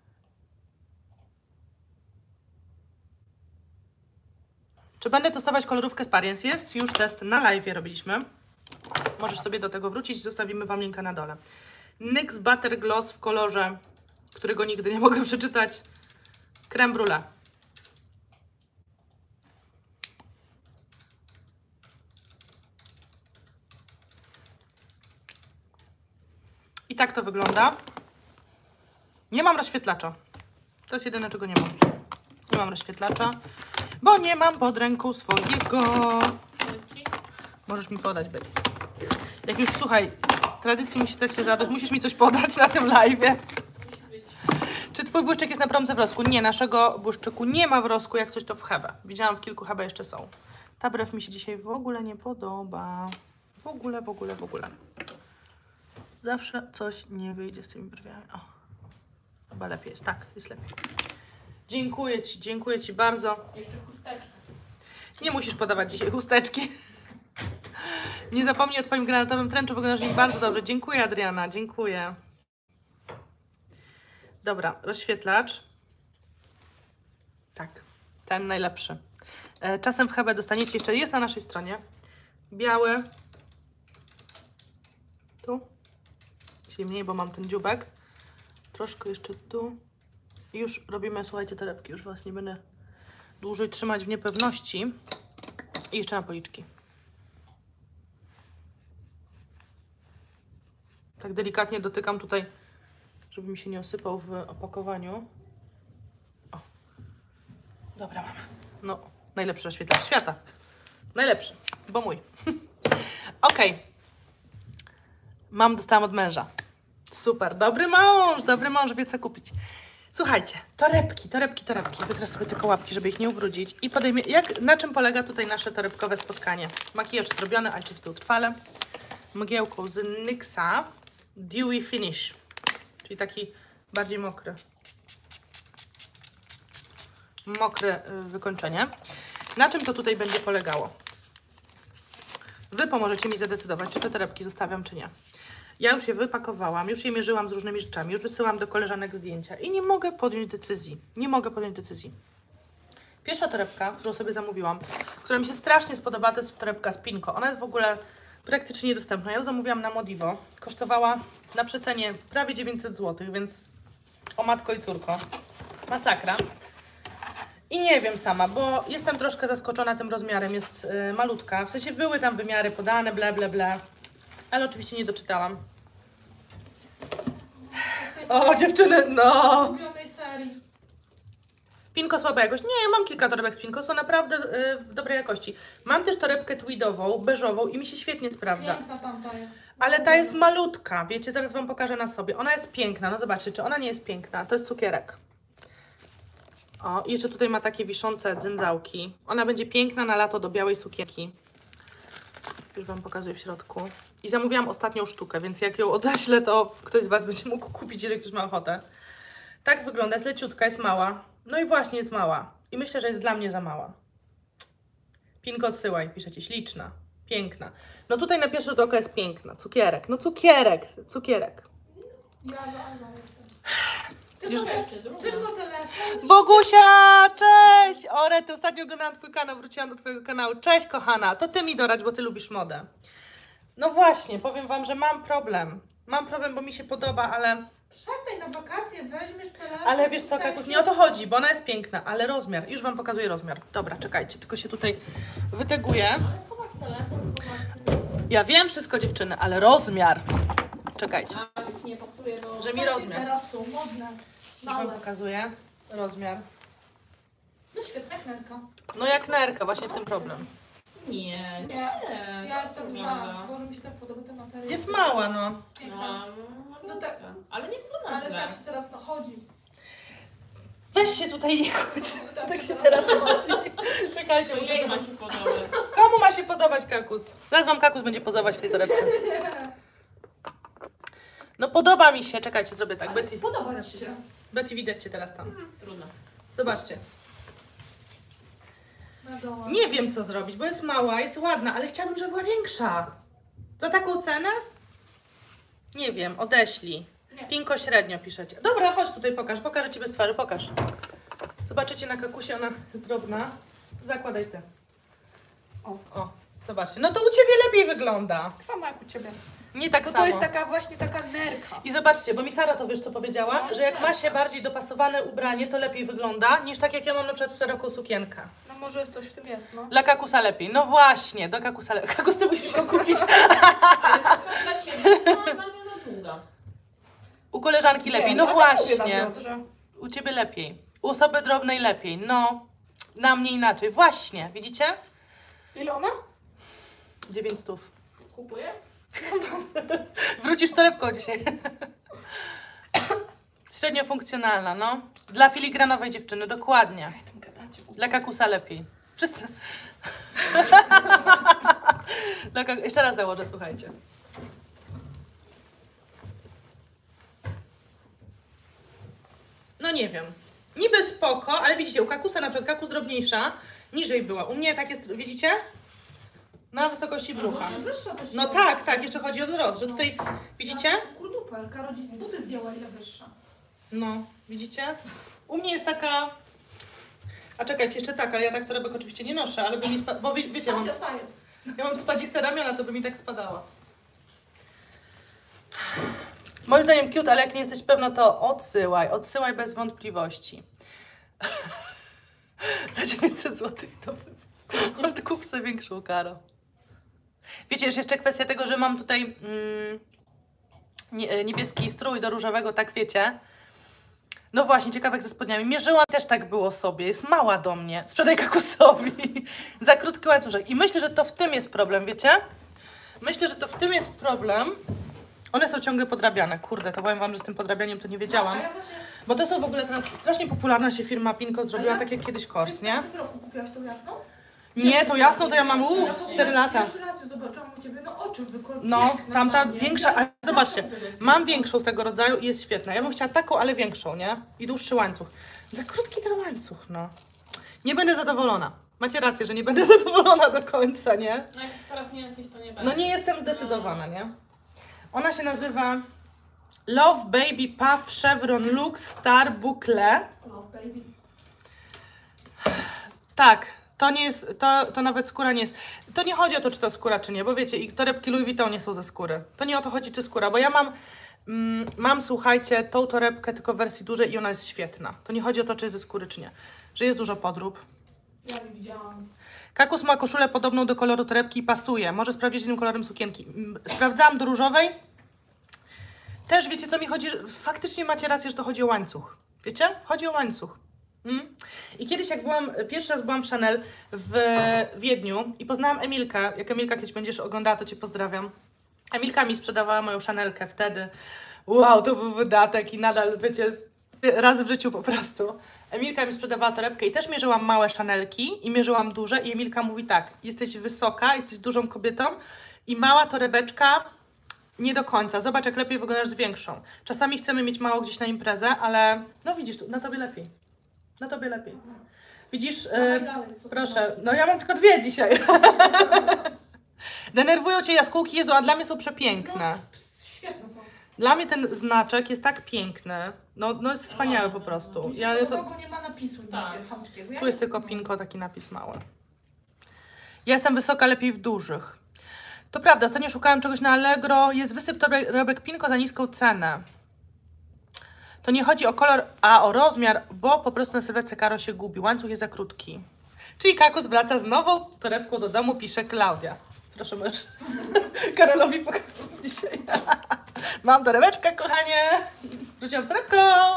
Czy będę testować kolorówkę Sparience? Jest już test na live robiliśmy. Możesz sobie do tego wrócić, zostawimy Wam linka na dole. NYX Butter Gloss w kolorze, którego nigdy nie mogę przeczytać, creme brulee. I tak to wygląda. Nie mam rozświetlacza. To jest jedyne, czego nie mam. Nie mam rozświetlacza, bo nie mam pod ręką swojego. Możesz mi podać, baby. Jak już, słuchaj, tradycji musi też się zadać, musisz mi coś podać na tym live'ie. Czy Twój twój błyszczyk jest na promce w rosku. Nie, naszego błyszczyku nie ma w rosku, jak coś to w Hebe. Widziałam w kilku Hebe jeszcze są. Ta brew mi się dzisiaj w ogóle nie podoba. W ogóle. Zawsze coś nie wyjdzie z tymi brwiami. O, chyba lepiej jest. Tak, jest lepiej. Dziękuję Ci bardzo. Jeszcze chusteczka. Nie musisz podawać dzisiaj chusteczki. Nie zapomnij o Twoim granatowym trenczu, wyglądasz w nich bardzo dobrze. Dziękuję, Adriana, dziękuję. Dobra, rozświetlacz. Tak, ten najlepszy. Czasem w Hebe dostaniecie jeszcze, jest na naszej stronie, biały. Tu. Czyli mniej, bo mam ten dziubek. Troszkę jeszcze tu. I już robimy, słuchajcie, torebki. Już Was nie będę dłużej trzymać w niepewności. I jeszcze na policzki. Tak delikatnie dotykam tutaj, żeby mi się nie osypał w opakowaniu. O. Dobra, mama. No, najlepszy oświetlacz świata. Najlepszy, bo mój. Okej. Dostałam od męża. Super, dobry mąż wie co kupić. Słuchajcie, torebki. Wytrę sobie tylko łapki, żeby ich nie ubrudzić. I podejmę, na czym polega tutaj nasze torebkowe spotkanie. Makijaż zrobiony, ale czysto utrwale. Mgiełką z NYXa Dewy Finish, czyli taki bardziej mokry. Mokre wykończenie. Na czym to tutaj będzie polegało? Wy pomożecie mi zadecydować, czy te torebki zostawiam, czy nie. Ja już je wypakowałam, już je mierzyłam z różnymi rzeczami, już wysyłam do koleżanek zdjęcia i nie mogę podjąć decyzji. Pierwsza torebka, którą sobie zamówiłam, która mi się strasznie spodobała, to jest torebka z Pinko. Ona jest w ogóle praktycznie niedostępna. Ja ją zamówiłam na Modivo. Kosztowała na przecenie prawie 900 zł, więc o matko i córko. Masakra. I nie wiem sama, bo jestem troszkę zaskoczona tym rozmiarem. Jest malutka. W sensie były tam wymiary podane, ble. Ale oczywiście nie doczytałam. O, dziewczyny, no! Ulubionej serii. Pinko słaba jakość. Nie, mam kilka torebek z Pinko, są naprawdę w dobrej jakości. Mam też torebkę tweedową, beżową i mi się świetnie sprawdza. Piękna tamta jest. Ale ta jest malutka, wiecie, zaraz Wam pokażę na sobie. Ona jest piękna, no zobaczcie, czy ona nie jest piękna. To jest cukierek. O, i jeszcze tutaj ma takie wiszące dzyndzałki. Ona będzie piękna na lato do białej sukienki. Już Wam pokazuję w środku. I zamówiłam ostatnią sztukę, więc jak ją odeślę, to ktoś z Was będzie mógł kupić, jeżeli ktoś ma ochotę. Tak wygląda, jest leciutka, jest mała. No i właśnie jest mała. I myślę, że jest dla mnie za mała. Pinko odsyłaj, piszecie, śliczna, piękna. No tutaj na pierwszy rzut oka jest piękna. Cukierek, no cukierek. Ja za jestem. Już Tylko telefon. Bogusia, cześć! Ty ostatnio oglądałam Twój kanał, wróciłam do Twojego kanału. Cześć kochana, to Ty mi doradź, bo Ty lubisz modę. No właśnie, powiem Wam, że mam problem. Bo mi się podoba, ale... Przestań na wakacje, weźmiesz telefon. Ale wiesz co, Kakuś, nie o to chodzi, bo ona jest piękna, ale rozmiar, już Wam pokazuję rozmiar. Dobra, czekajcie, tylko się tutaj wyteguję. Ale schowasz telefon, Ja wiem wszystko, dziewczyny, ale rozmiar. Czekajcie, A, już nie pasuje do... że mi rozmiar. Teraz są modne. Już Wam pokazuję rozmiar. No świetna nerka. No jak nerka, właśnie w tym problem. Nie. Ja jestem za. Boże, mi się tak podoba ten materiał. Jest mała, no. Piękna. No tak. Ale nie wygląda Ale źle. tak się teraz chodzi. Weź się tutaj nie chodź. Tak się teraz chodzi. Czekajcie, To muszę jej ma zobaczyć. się podobać. Komu ma się podobać Kakus? Zaraz Wam Kakus będzie pozować w tej torebce. No podoba mi się. Czekajcie, zrobię tak. Betty, Podoba ci się. Betty, widać Cię teraz tam. Trudno. Zobaczcie. Na dole. Nie wiem, co zrobić, bo jest mała, jest ładna, ale chciałabym, żeby była większa. Za taką cenę? Nie wiem, odeślij. Nie. Pinko średnio piszecie. Dobra, chodź tutaj, pokażę Ci bez twarzy, pokaż. Zobaczycie na Kakusie, ona jest drobna. Zakładaj Ty. O, zobaczcie. No to u Ciebie lepiej wygląda. Tak samo jak u Ciebie. Nie tak No samo. to jest taka właśnie taka nerka. I zobaczcie, bo mi Sara to wiesz co powiedziała, że jak ma się bardziej dopasowane ubranie, to lepiej wygląda, niż tak jak ja mam na przykład szeroką sukienkę. No może coś w tym jest, no. Dla Kakusa lepiej. No właśnie, do Kakusa lepiej. Kakus, Ty musisz ją kupić. Ale to dla Ciebie to dla mnie za długa. U koleżanki lepiej, Nie, no ale właśnie. mówię wam, że... U Ciebie lepiej. U osoby drobnej lepiej. No, na mnie inaczej. Właśnie, widzicie? Ile ona? 900. Kupuję? Wrócisz torebką dzisiaj. Średnio funkcjonalna, no. Dla filigranowej dziewczyny, dokładnie. Tam gadacie. Dla kakusa lepiej. Wszyscy. Jeszcze raz założę, słuchajcie. No nie wiem. Niby spoko, ale widzicie, u kakusa na przykład kakus drobniejsza, niżej była. U mnie tak jest, widzicie? Na wysokości brzucha. No, wyższa też No jest. tak, tak, jeszcze chodzi o wzrost, że tutaj, widzicie? Kurdupel, buty zdjęła ile wyższa. No, widzicie? U mnie jest taka... A czekajcie, jeszcze taka, ja tak torebek oczywiście nie noszę, ale by mi bo wiecie, Tam cię staje. ja mam spadziste ramiona, to by mi tak spadało. Moim zdaniem cute, ale jak nie jesteś pewna, to odsyłaj bez wątpliwości. Za 900 zł to kup sobie większą, Karo. Wiecie, już jeszcze kwestia tego, że mam tutaj niebieski strój do różowego, tak wiecie. No właśnie, ciekawe jak ze spodniami. Mierzyłam, też tak było sobie. Jest mała do mnie. Sprzedaj kakusowi. Za krótki łańcuszek. I myślę, że to w tym jest problem, wiecie? Myślę, że to w tym jest problem. One są ciągle podrabiane. Kurde, to powiem wam, że z tym podrabianiem to nie wiedziałam. A ja właśnie... Bo to są w ogóle teraz strasznie popularna się firma Pinko zrobiła, tak jak kiedyś Kors, nie? W roku kupiłaś tą jasną? Nie, to jasno to ja mam Ja 4 lata. Pierwszy raz ją zobaczyłam u ciebie, no oczy wykolone. No, tamta większa, ale zobaczcie, mam większą z tego rodzaju i jest świetna. Ja bym chciała taką, ale większą, nie? I dłuższy łańcuch. Za krótki ten łańcuch, no. Nie będę zadowolona. Macie rację, że nie będę zadowolona do końca, nie? No jak teraz nie jesteś, to nie będę. No nie jestem zdecydowana, nie? Ona się nazywa Love Baby Puff Chevron Lux Star Boucle. Love baby. Tak, to nie jest, to nawet skóra nie jest. To nie chodzi o to, czy to skóra, czy nie, bo wiecie, i torebki Louis Vuitton nie są ze skóry. To nie o to chodzi, czy skóra, bo ja mam, słuchajcie, tą torebkę tylko w wersji dużej i ona jest świetna. To nie chodzi o to, czy jest ze skóry, czy nie. Że jest dużo podrób. Ja nie widziałam. Kakus ma koszulę podobną do koloru torebki i pasuje. Może sprawdzić innym kolorem sukienki. Sprawdzałam do różowej. Też wiecie, co mi chodzi? Faktycznie macie rację, że to chodzi o łańcuch. Wiecie? Chodzi o łańcuch. I kiedyś jak pierwszy raz byłam w Chanel w Wiedniu i poznałam Emilkę. Jak Emilka kiedyś będziesz oglądała, to cię pozdrawiam. Emilka mi sprzedawała moją Chanelkę wtedy. Wow, to był wydatek i nadal, wiecie, raz w życiu po prostu. Emilka mi sprzedawała torebkę i też mierzyłam małe Chanelki i mierzyłam duże i Emilka mówi tak, jesteś wysoka, jesteś dużą kobietą i mała torebeczka nie do końca. Zobacz, jak lepiej wyglądasz z większą. Czasami chcemy mieć mało gdzieś na imprezę, ale no widzisz, na tobie lepiej. Na tobie lepiej. Widzisz, Dawaj dalej, co proszę, no ja mam tylko 2 dzisiaj. Denerwują cię jaskółki, Jezu, a dla mnie są przepiękne. Świetne są. Dla mnie ten znaczek jest tak piękny. No jest wspaniały po prostu. Ja to nie ma napisu Tak. nigdzie chamskiego. Ja Tu jest tylko Pinko, taki napis mały. Ja jestem wysoka, lepiej w dużych. To prawda, ostatnio szukałam czegoś na Allegro. Jest wysyp torebek Pinko za niską cenę. To nie chodzi o kolor, a o rozmiar, bo po prostu na sylwetce Karo się gubi. Łańcuch jest za krótki. Czyli Kakus wraca z nową torebką do domu, pisze Klaudia. Proszę, możesz Karolowi pokazać dzisiaj. Mam torebeczkę, kochanie. Wróciłam torebką.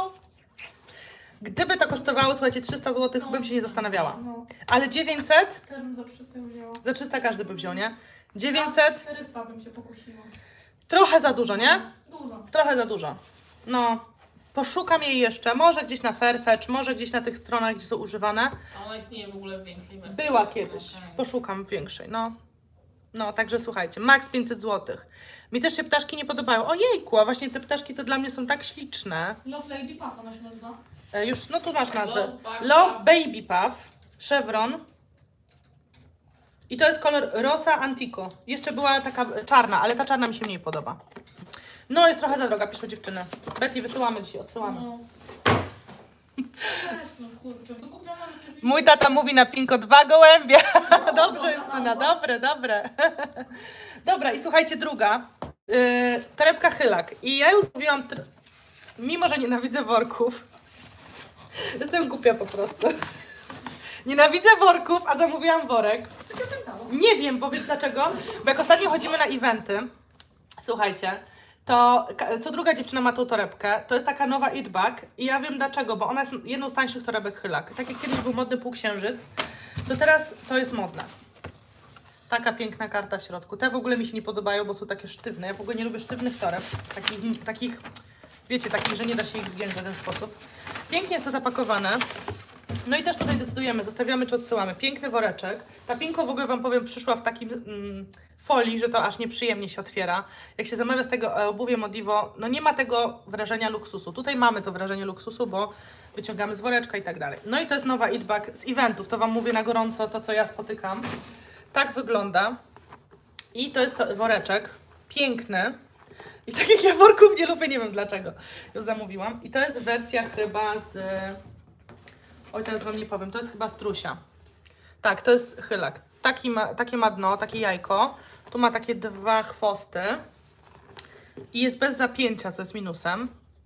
Gdyby to kosztowało, słuchajcie, 300 zł, bym się nie zastanawiała. No. Ale 900? Też bym za 300 wzięła. Za 300 każdy by wziął, nie? 900? 400 bym się pokusiła. Trochę za dużo, nie? Dużo. Trochę za dużo. No, poszukam jej jeszcze. Może gdzieś na Fairfetch, może gdzieś na tych stronach, gdzie są używane. A ona istnieje w ogóle w większej wersji. Była kiedyś. Okej. Poszukam w większej, no. No, także słuchajcie, max 500 zł. Mi też się ptaszki nie podobają. Ojejku, a właśnie te ptaszki to dla mnie są tak śliczne. Love Lady Puff ona się nazywa. Już, no tu masz nazwę. Love Puff. Love Baby Puff, Chevron. I to jest kolor Rosa Antico. Jeszcze była taka czarna, ale ta czarna mi się mniej podoba. No, jest trochę za droga, piszą dziewczyny. Betty, wysyłamy dzisiaj, odsyłamy. No. No kurczę, wykupiona rzeczywiście. Mój tata mówi na Pinko 2 gołębie. Dobrze, Justyna, dobre, dobre. Dobra, i słuchajcie, druga. Torebka Chylak. I ja już mówiłam, mimo że nienawidzę worków. Jestem głupia po prostu. Nienawidzę worków, a zamówiłam worek. Co cię pętało? Nie wiem, bo wiesz dlaczego? Bo jak ostatnio chodzimy na eventy, słuchajcie, to co druga dziewczyna ma tą torebkę, to jest taka nowa It Bag i ja wiem dlaczego, bo ona jest jedną z tańszych torebek Chylak. Tak jak kiedyś był modny półksiężyc, to teraz to jest modne. Taka piękna karta w środku. Te w ogóle mi się nie podobają, bo są takie sztywne. Ja w ogóle nie lubię sztywnych toreb. Takich wiecie, takich, że nie da się ich zgiąć w żaden sposób. Pięknie jest to zapakowane. No i też tutaj decydujemy, zostawiamy czy odsyłamy. Piękny woreczek. Ta pinko w ogóle Wam powiem przyszła w takim folii, że to aż nieprzyjemnie się otwiera. Jak się zamawia z tego obuwie Modivo, no nie ma tego wrażenia luksusu. Tutaj mamy to wrażenie luksusu, bo wyciągamy z woreczka i tak dalej. No i to jest nowa eatbag z eventów. To Wam mówię na gorąco, to co ja spotykam. Tak wygląda. I to jest to woreczek. Piękny. I takich ja worków nie lubię, nie wiem dlaczego. Już zamówiłam. I to jest wersja chyba z... Oj, teraz Wam nie powiem. To jest chyba strusia. Tak, to jest chylak. Takie ma dno, takie jajko. Tu ma takie 2 chwosty. I jest bez zapięcia, co jest minusem.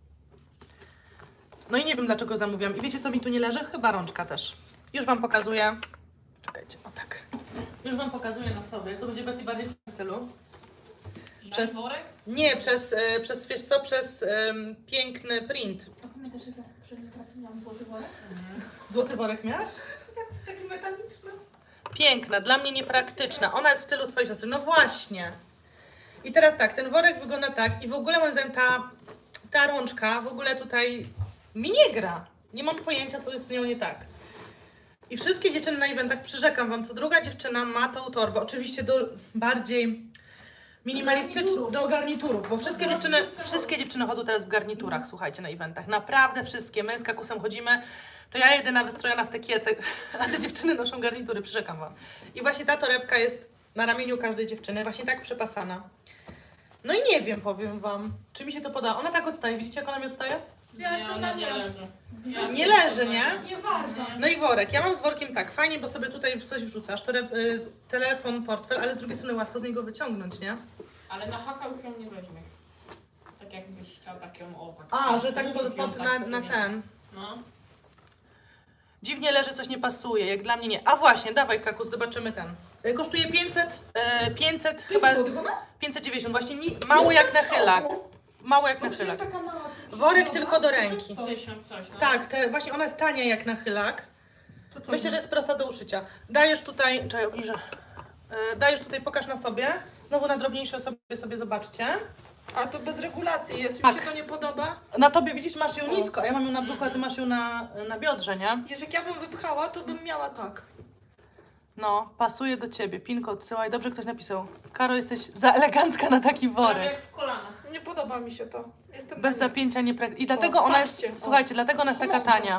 No i nie wiem dlaczego zamówiłam. I wiecie co mi tu nie leży? Chyba rączka też. Już Wam pokazuję. Czekajcie, o tak. Już Wam pokazuję na sobie. To będzie bardziej w stylu. Przez worek? Nie, wiesz co, przez piękny print. A pamiętasz, jak ja w poprzedniej pracy miałam złoty worek? Złoty worek miałaś? Taki metaliczny. Piękna, dla mnie niepraktyczna. Ona jest w stylu twojej siostry. No właśnie. I teraz tak, ten worek wygląda tak i w ogóle moim zdaniem ta rączka w ogóle tutaj mi nie gra. Nie mam pojęcia, co jest z nią nie tak. I wszystkie dziewczyny na eventach, przyrzekam Wam, co druga dziewczyna ma tą torbę. Oczywiście do bardziej minimalistycznych, do garniturów, bo wszystkie dziewczyny chodzą teraz w garniturach, słuchajcie, na eventach. Naprawdę wszystkie. My z Kakusem chodzimy, to ja jedyna wystrojona w te kiece, a te dziewczyny noszą garnitury, przyrzekam Wam. I właśnie ta torebka jest na ramieniu każdej dziewczyny, właśnie tak przepasana. No i nie wiem, powiem Wam, czy mi się to poda. Ona tak odstaje, widzicie jak ona mi odstaje? Ja jestem na nie nie. leży. Nie leży, nie? Nie warto. No i worek. Ja mam z workiem tak, fajnie, bo sobie tutaj coś wrzucasz, telefon, portfel, ale z drugiej strony łatwo z niego wyciągnąć, nie? Ale na haka już ją nie weźmiesz. Tak jakbyś chciał tak ją o tak. A, że tak Musisz ją pod tak na sobie- ten. No. Dziwnie leży, coś nie pasuje, jak dla mnie nie. A właśnie, dawaj Kakus, zobaczymy ten. Kosztuje 500 chyba 590, właśnie mało jak na chylak. Mało jak na Przecież chylak. taka mała. Worek tylko do ręki. Coś, no. Tak, właśnie ona jest tania jak na chylak. To co? Myślę, że jest prosta do uszycia. Dajesz tutaj, czekaj, obniżę. Dajesz tutaj, pokaż na sobie. Znowu na drobniejsze sobie zobaczcie. A to bez regulacji jest, już Tak. się to nie podoba? Na tobie widzisz, masz ją nisko, a ja mam ją na brzuchu, a ty masz ją na biodrze, nie? Wiesz, jak ja bym wypchała, to bym miała tak. No, pasuje do ciebie. Pinko odsyłaj. Dobrze ktoś napisał. Karo, jesteś za elegancka na taki Prawie worek. jak w kolanach. Nie podoba mi się to. Jestem Bez na nie. zapięcia I dlatego ona jest, patrzcie, o. słuchajcie, dlatego ona jest taka Mądrze. tania.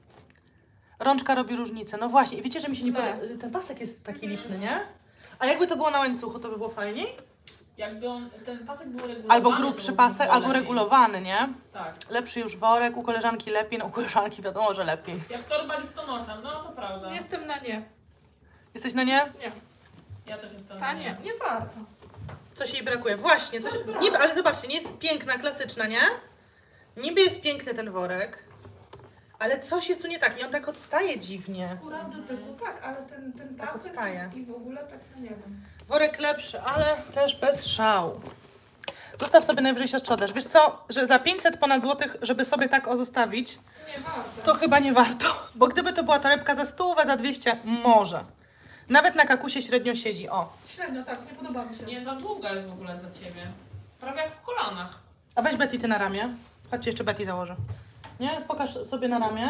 Rączka robi różnicę. No właśnie, i wiecie, że mi się nie Źle. podoba. Ten pasek jest taki lipny, nie? A jakby to było na łańcuchu, to by było fajniej? Jakby ten pasek był regulowany. Albo to grubszy by pasek, było albo lepiej. regulowany, nie? Tak. Lepszy już worek, u koleżanki lepiej, no u koleżanki wiadomo, że lepiej. Jak torba listonosza, no to prawda. Jestem na nie. Jesteś na nie? Nie. Ja też jestem Ta na nie. Nie warto. Coś jej brakuje. Właśnie, coś. Niby, ale zobaczcie, nie jest piękna, klasyczna, nie? Niby jest piękny ten worek, ale coś jest tu nie tak i on tak odstaje dziwnie. Skóra do tyłu, tak, ale ten Tak pasek odstaje. i w ogóle tak, no nie wiem. Worek lepszy, ale też bez szału. Zostaw sobie najwyżej siostrzoderz. Wiesz co, że za 500 ponad złotych, żeby sobie tak zostawić, Nie warto. to chyba nie warto. Bo gdyby to była torebka za 100, za 200, może. Nawet na Kakusie średnio siedzi, o. Średnio, tak, nie podoba mi się. Nie, za długa jest w ogóle dla ciebie. Prawie jak w kolanach. A weź Betty ty na ramię. Patrzcie, jeszcze Betty założy. Nie? Pokaż sobie na ramię.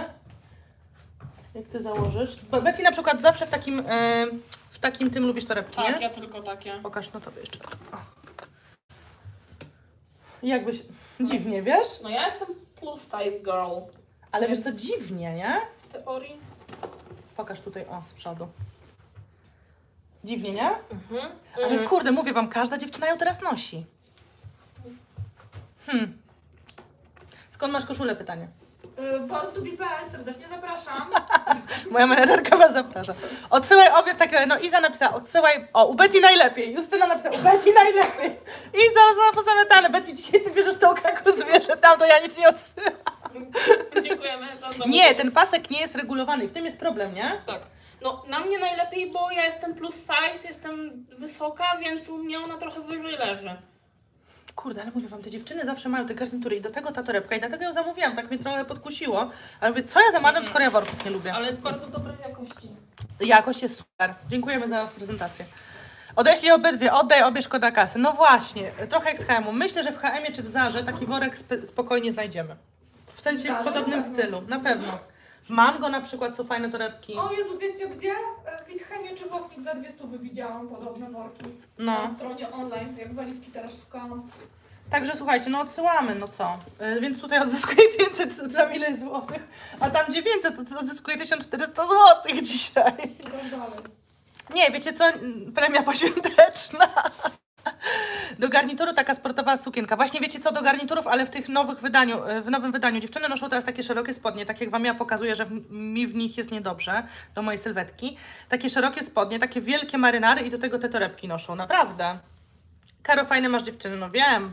Jak ty założysz. Bo Betty na przykład zawsze w takim tym lubisz torebki, Tak, nie? ja tylko takie. Pokaż no tobie jeszcze. O. Jakbyś... Dziwnie, wiesz? No ja jestem plus size girl. Ale wiesz co, dziwnie, nie? W teorii. Pokaż tutaj, o, z przodu. Dziwnie, nie? Mhm. Ale kurde, mówię wam, każda dziewczyna ją teraz nosi. Skąd masz koszulę, pytanie? Born to be.pl, serdecznie zapraszam. Moja menedżerka was zaprasza. Odsyłaj obie w takie, no Iza napisała, odsyłaj, o, u Betty najlepiej. Justyna napisała, u Betty najlepiej. I za pozamiatane, Betty, dzisiaj ty bierzesz tą Kakus, bierze tam, to ja nic nie odsyłam. Dziękujemy za zamówienie. Nie, ten pasek nie jest regulowany i w tym jest problem, nie? Tak. No na mnie najlepiej, bo ja jestem plus size, jestem wysoka, więc u mnie ona trochę wyżej leży. Kurde, ale mówię wam, te dziewczyny zawsze mają te garnitury i do tego ta torebka i dlatego ją zamówiłam, tak mnie trochę podkusiło. Ale mówię, co ja zamawiam, skoro ja worków nie lubię? Ale jest bardzo dobrej jakości. Jakość jest super. Dziękujemy za prezentację. Odeślij obydwie, oddaj obie, szkoda kasy. No właśnie, trochę jak z H&M-u. Myślę, że w H&M-ie czy w Zarze taki worek spokojnie znajdziemy. W sensie w podobnym stylu, na pewno. W Mango na przykład są fajne torebki. O Jezu, wiecie gdzie? W Witchemie czy Woknik za 200 widziałam podobne worki. No. Na stronie online, jak walizki teraz szukałam. Także słuchajcie, no odsyłamy, no co? Więc tutaj odzyskuję 500 za ileś złotych, a tam 900 to odzyskuję 1400 złotych dzisiaj. Szukam dalej. Nie, wiecie co? Premia poświąteczna. Do garnituru taka sportowa sukienka. Właśnie wiecie co? Do garniturów, ale w tych nowych wydaniu, w nowym wydaniu. Dziewczyny noszą teraz takie szerokie spodnie, tak jak wam ja pokazuję, że mi w nich jest niedobrze, do mojej sylwetki. Takie szerokie spodnie, takie wielkie marynary i do tego te torebki noszą. Naprawdę. Karo, fajne masz dziewczyny, no wiem.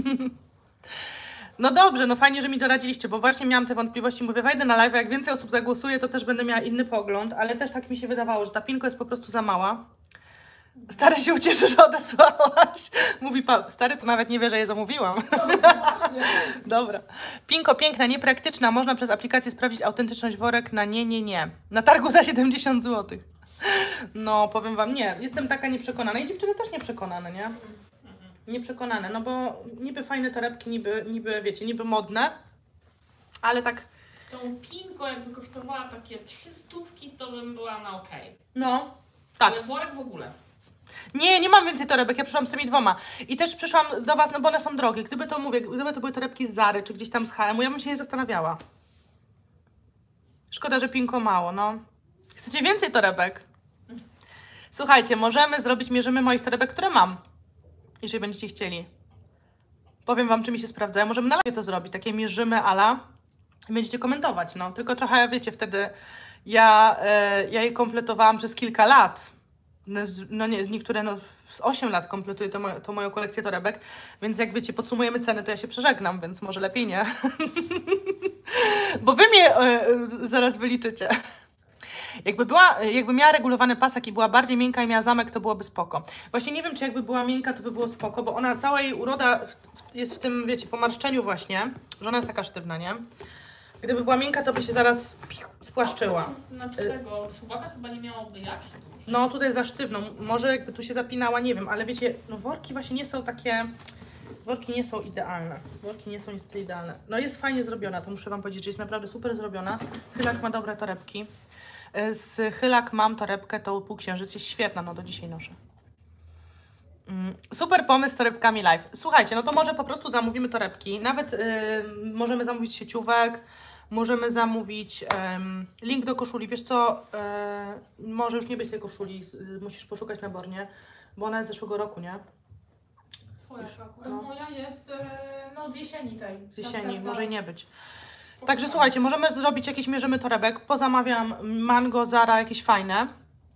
No dobrze, no fajnie, że mi doradziliście, bo właśnie miałam te wątpliwości. Mówię, wejdę na live, jak więcej osób zagłosuje, to też będę miała inny pogląd, ale też tak mi się wydawało, że ta Pinko jest po prostu za mała. Stary się ucieszy, że odesłałaś. Mówi stary, to nawet nie wie, że je zamówiłam. Dobra. Pinko piękna, niepraktyczna. Można przez aplikację sprawdzić autentyczność worek na nie. Na targu za 70 zł. No, powiem wam, nie. Jestem taka nieprzekonana. I dziewczyny też nieprzekonane, nie? Nieprzekonane, no bo niby fajne torebki, niby wiecie, niby modne, ale tak... Tą Pinko jakby kosztowała takie 300, to bym była na okej. No, tak. Ale worek w ogóle. Nie mam więcej torebek, ja przyszłam z tymi dwoma. I też przyszłam do was, no bo one są drogie. Gdyby to były torebki z Zary, czy gdzieś tam z H&M-u, ja bym się nie zastanawiała. Szkoda, że Pinko mało, no. Chcecie więcej torebek? Słuchajcie, możemy zrobić, mierzymy moich torebek, które mam. Jeżeli będziecie chcieli. Powiem wam, czy mi się sprawdzają. Możemy na live to zrobić, takie mierzymy ala. I będziecie komentować, no. Tylko trochę, wiecie, wtedy ja je kompletowałam przez kilka lat. No nie, niektóre no, z 8 lat kompletuję tą moją kolekcję torebek, więc jak wiecie, podsumujemy ceny, to ja się przeżegnam, więc może lepiej nie. Bo wy mnie zaraz wyliczycie. Jakby miała regulowany pasek i była bardziej miękka i miała zamek, to byłoby spoko. Właśnie nie wiem, czy jakby była miękka, to by było spoko, bo ona, cała jej uroda jest w tym, wiecie, pomarszczeniu właśnie, że ona jest taka sztywna, nie? Gdyby była miękka, to by się zaraz spłaszczyła. Znaczy tego subata chyba nie miałoby jak się dłużej. No tutaj za sztywno, może jakby tu się zapinała, nie wiem, ale wiecie, no worki właśnie nie są takie... Worki nie są idealne. Worki nie są niestety idealne. No jest fajnie zrobiona, to muszę wam powiedzieć, że jest naprawdę super zrobiona. Chylak ma dobre torebki. Z Chylak mam torebkę, tą półksiężyc jest świetna, no do dzisiaj noszę. Super pomysł z torebkami live. Słuchajcie, no to może po prostu zamówimy torebki. Nawet możemy zamówić sieciówek, możemy zamówić link do koszuli. Wiesz co, może już nie być tej koszuli, musisz poszukać na Bornie, bo ona jest z zeszłego roku, nie? Twoja no. Moja jest no z jesieni tej. Z jesieni, może i nie być. Także słuchajcie, możemy zrobić jakieś mierzymy torebek. Pozamawiam Mango, Zara, jakieś fajne.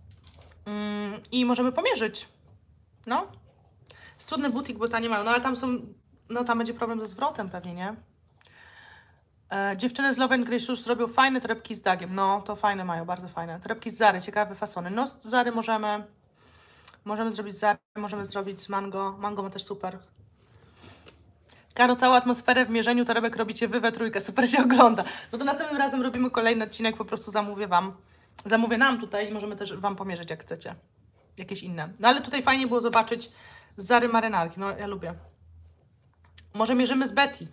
I możemy pomierzyć. No. Cudny butik, bo ta nie mają. No ale tam są, no tam będzie problem ze zwrotem pewnie, nie? Dziewczyny z Love & Grey Shoes robią fajne torebki z dagiem. No, to fajne mają, bardzo fajne. Torebki z Zary, ciekawe fasony. No z Zary możemy zrobić z Zary, możemy zrobić z Mango. Mango ma też super. Karo, całą atmosferę w mierzeniu torebek robicie wy we trójkę, super się ogląda. No to następnym razem robimy kolejny odcinek, po prostu zamówię nam tutaj i możemy też wam pomierzyć, jak chcecie. Jakieś inne. No ale tutaj fajnie było zobaczyć z Zary marynarki, no ja lubię. Może mierzymy z Betty.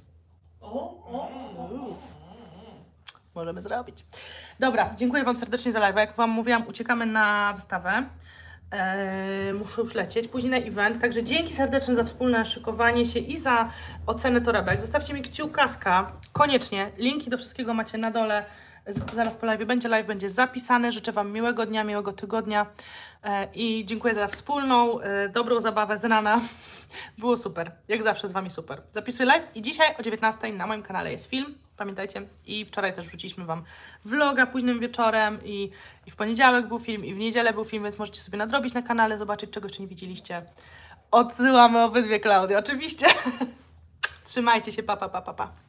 Możemy zrobić. Dobra, dziękuję wam serdecznie za live. Jak wam mówiłam, uciekamy na wystawę. Muszę już lecieć, później na event, także dzięki serdeczne za wspólne szykowanie się i za ocenę torebek. Zostawcie mi kciukaska, koniecznie, linki do wszystkiego macie na dole, zaraz po live będzie zapisany. Życzę wam miłego dnia, miłego tygodnia i dziękuję za wspólną, dobrą zabawę z rana. Było super, jak zawsze z wami super. Zapisuję live i dzisiaj o 19 na moim kanale jest film, pamiętajcie, i wczoraj też wrzuciliśmy wam vloga późnym wieczorem i w poniedziałek był film i w niedzielę był film, więc możecie sobie nadrobić na kanale, zobaczyć czego jeszcze nie widzieliście. Odsyłamy obydwie Klaudię, oczywiście. Trzymajcie się, pa.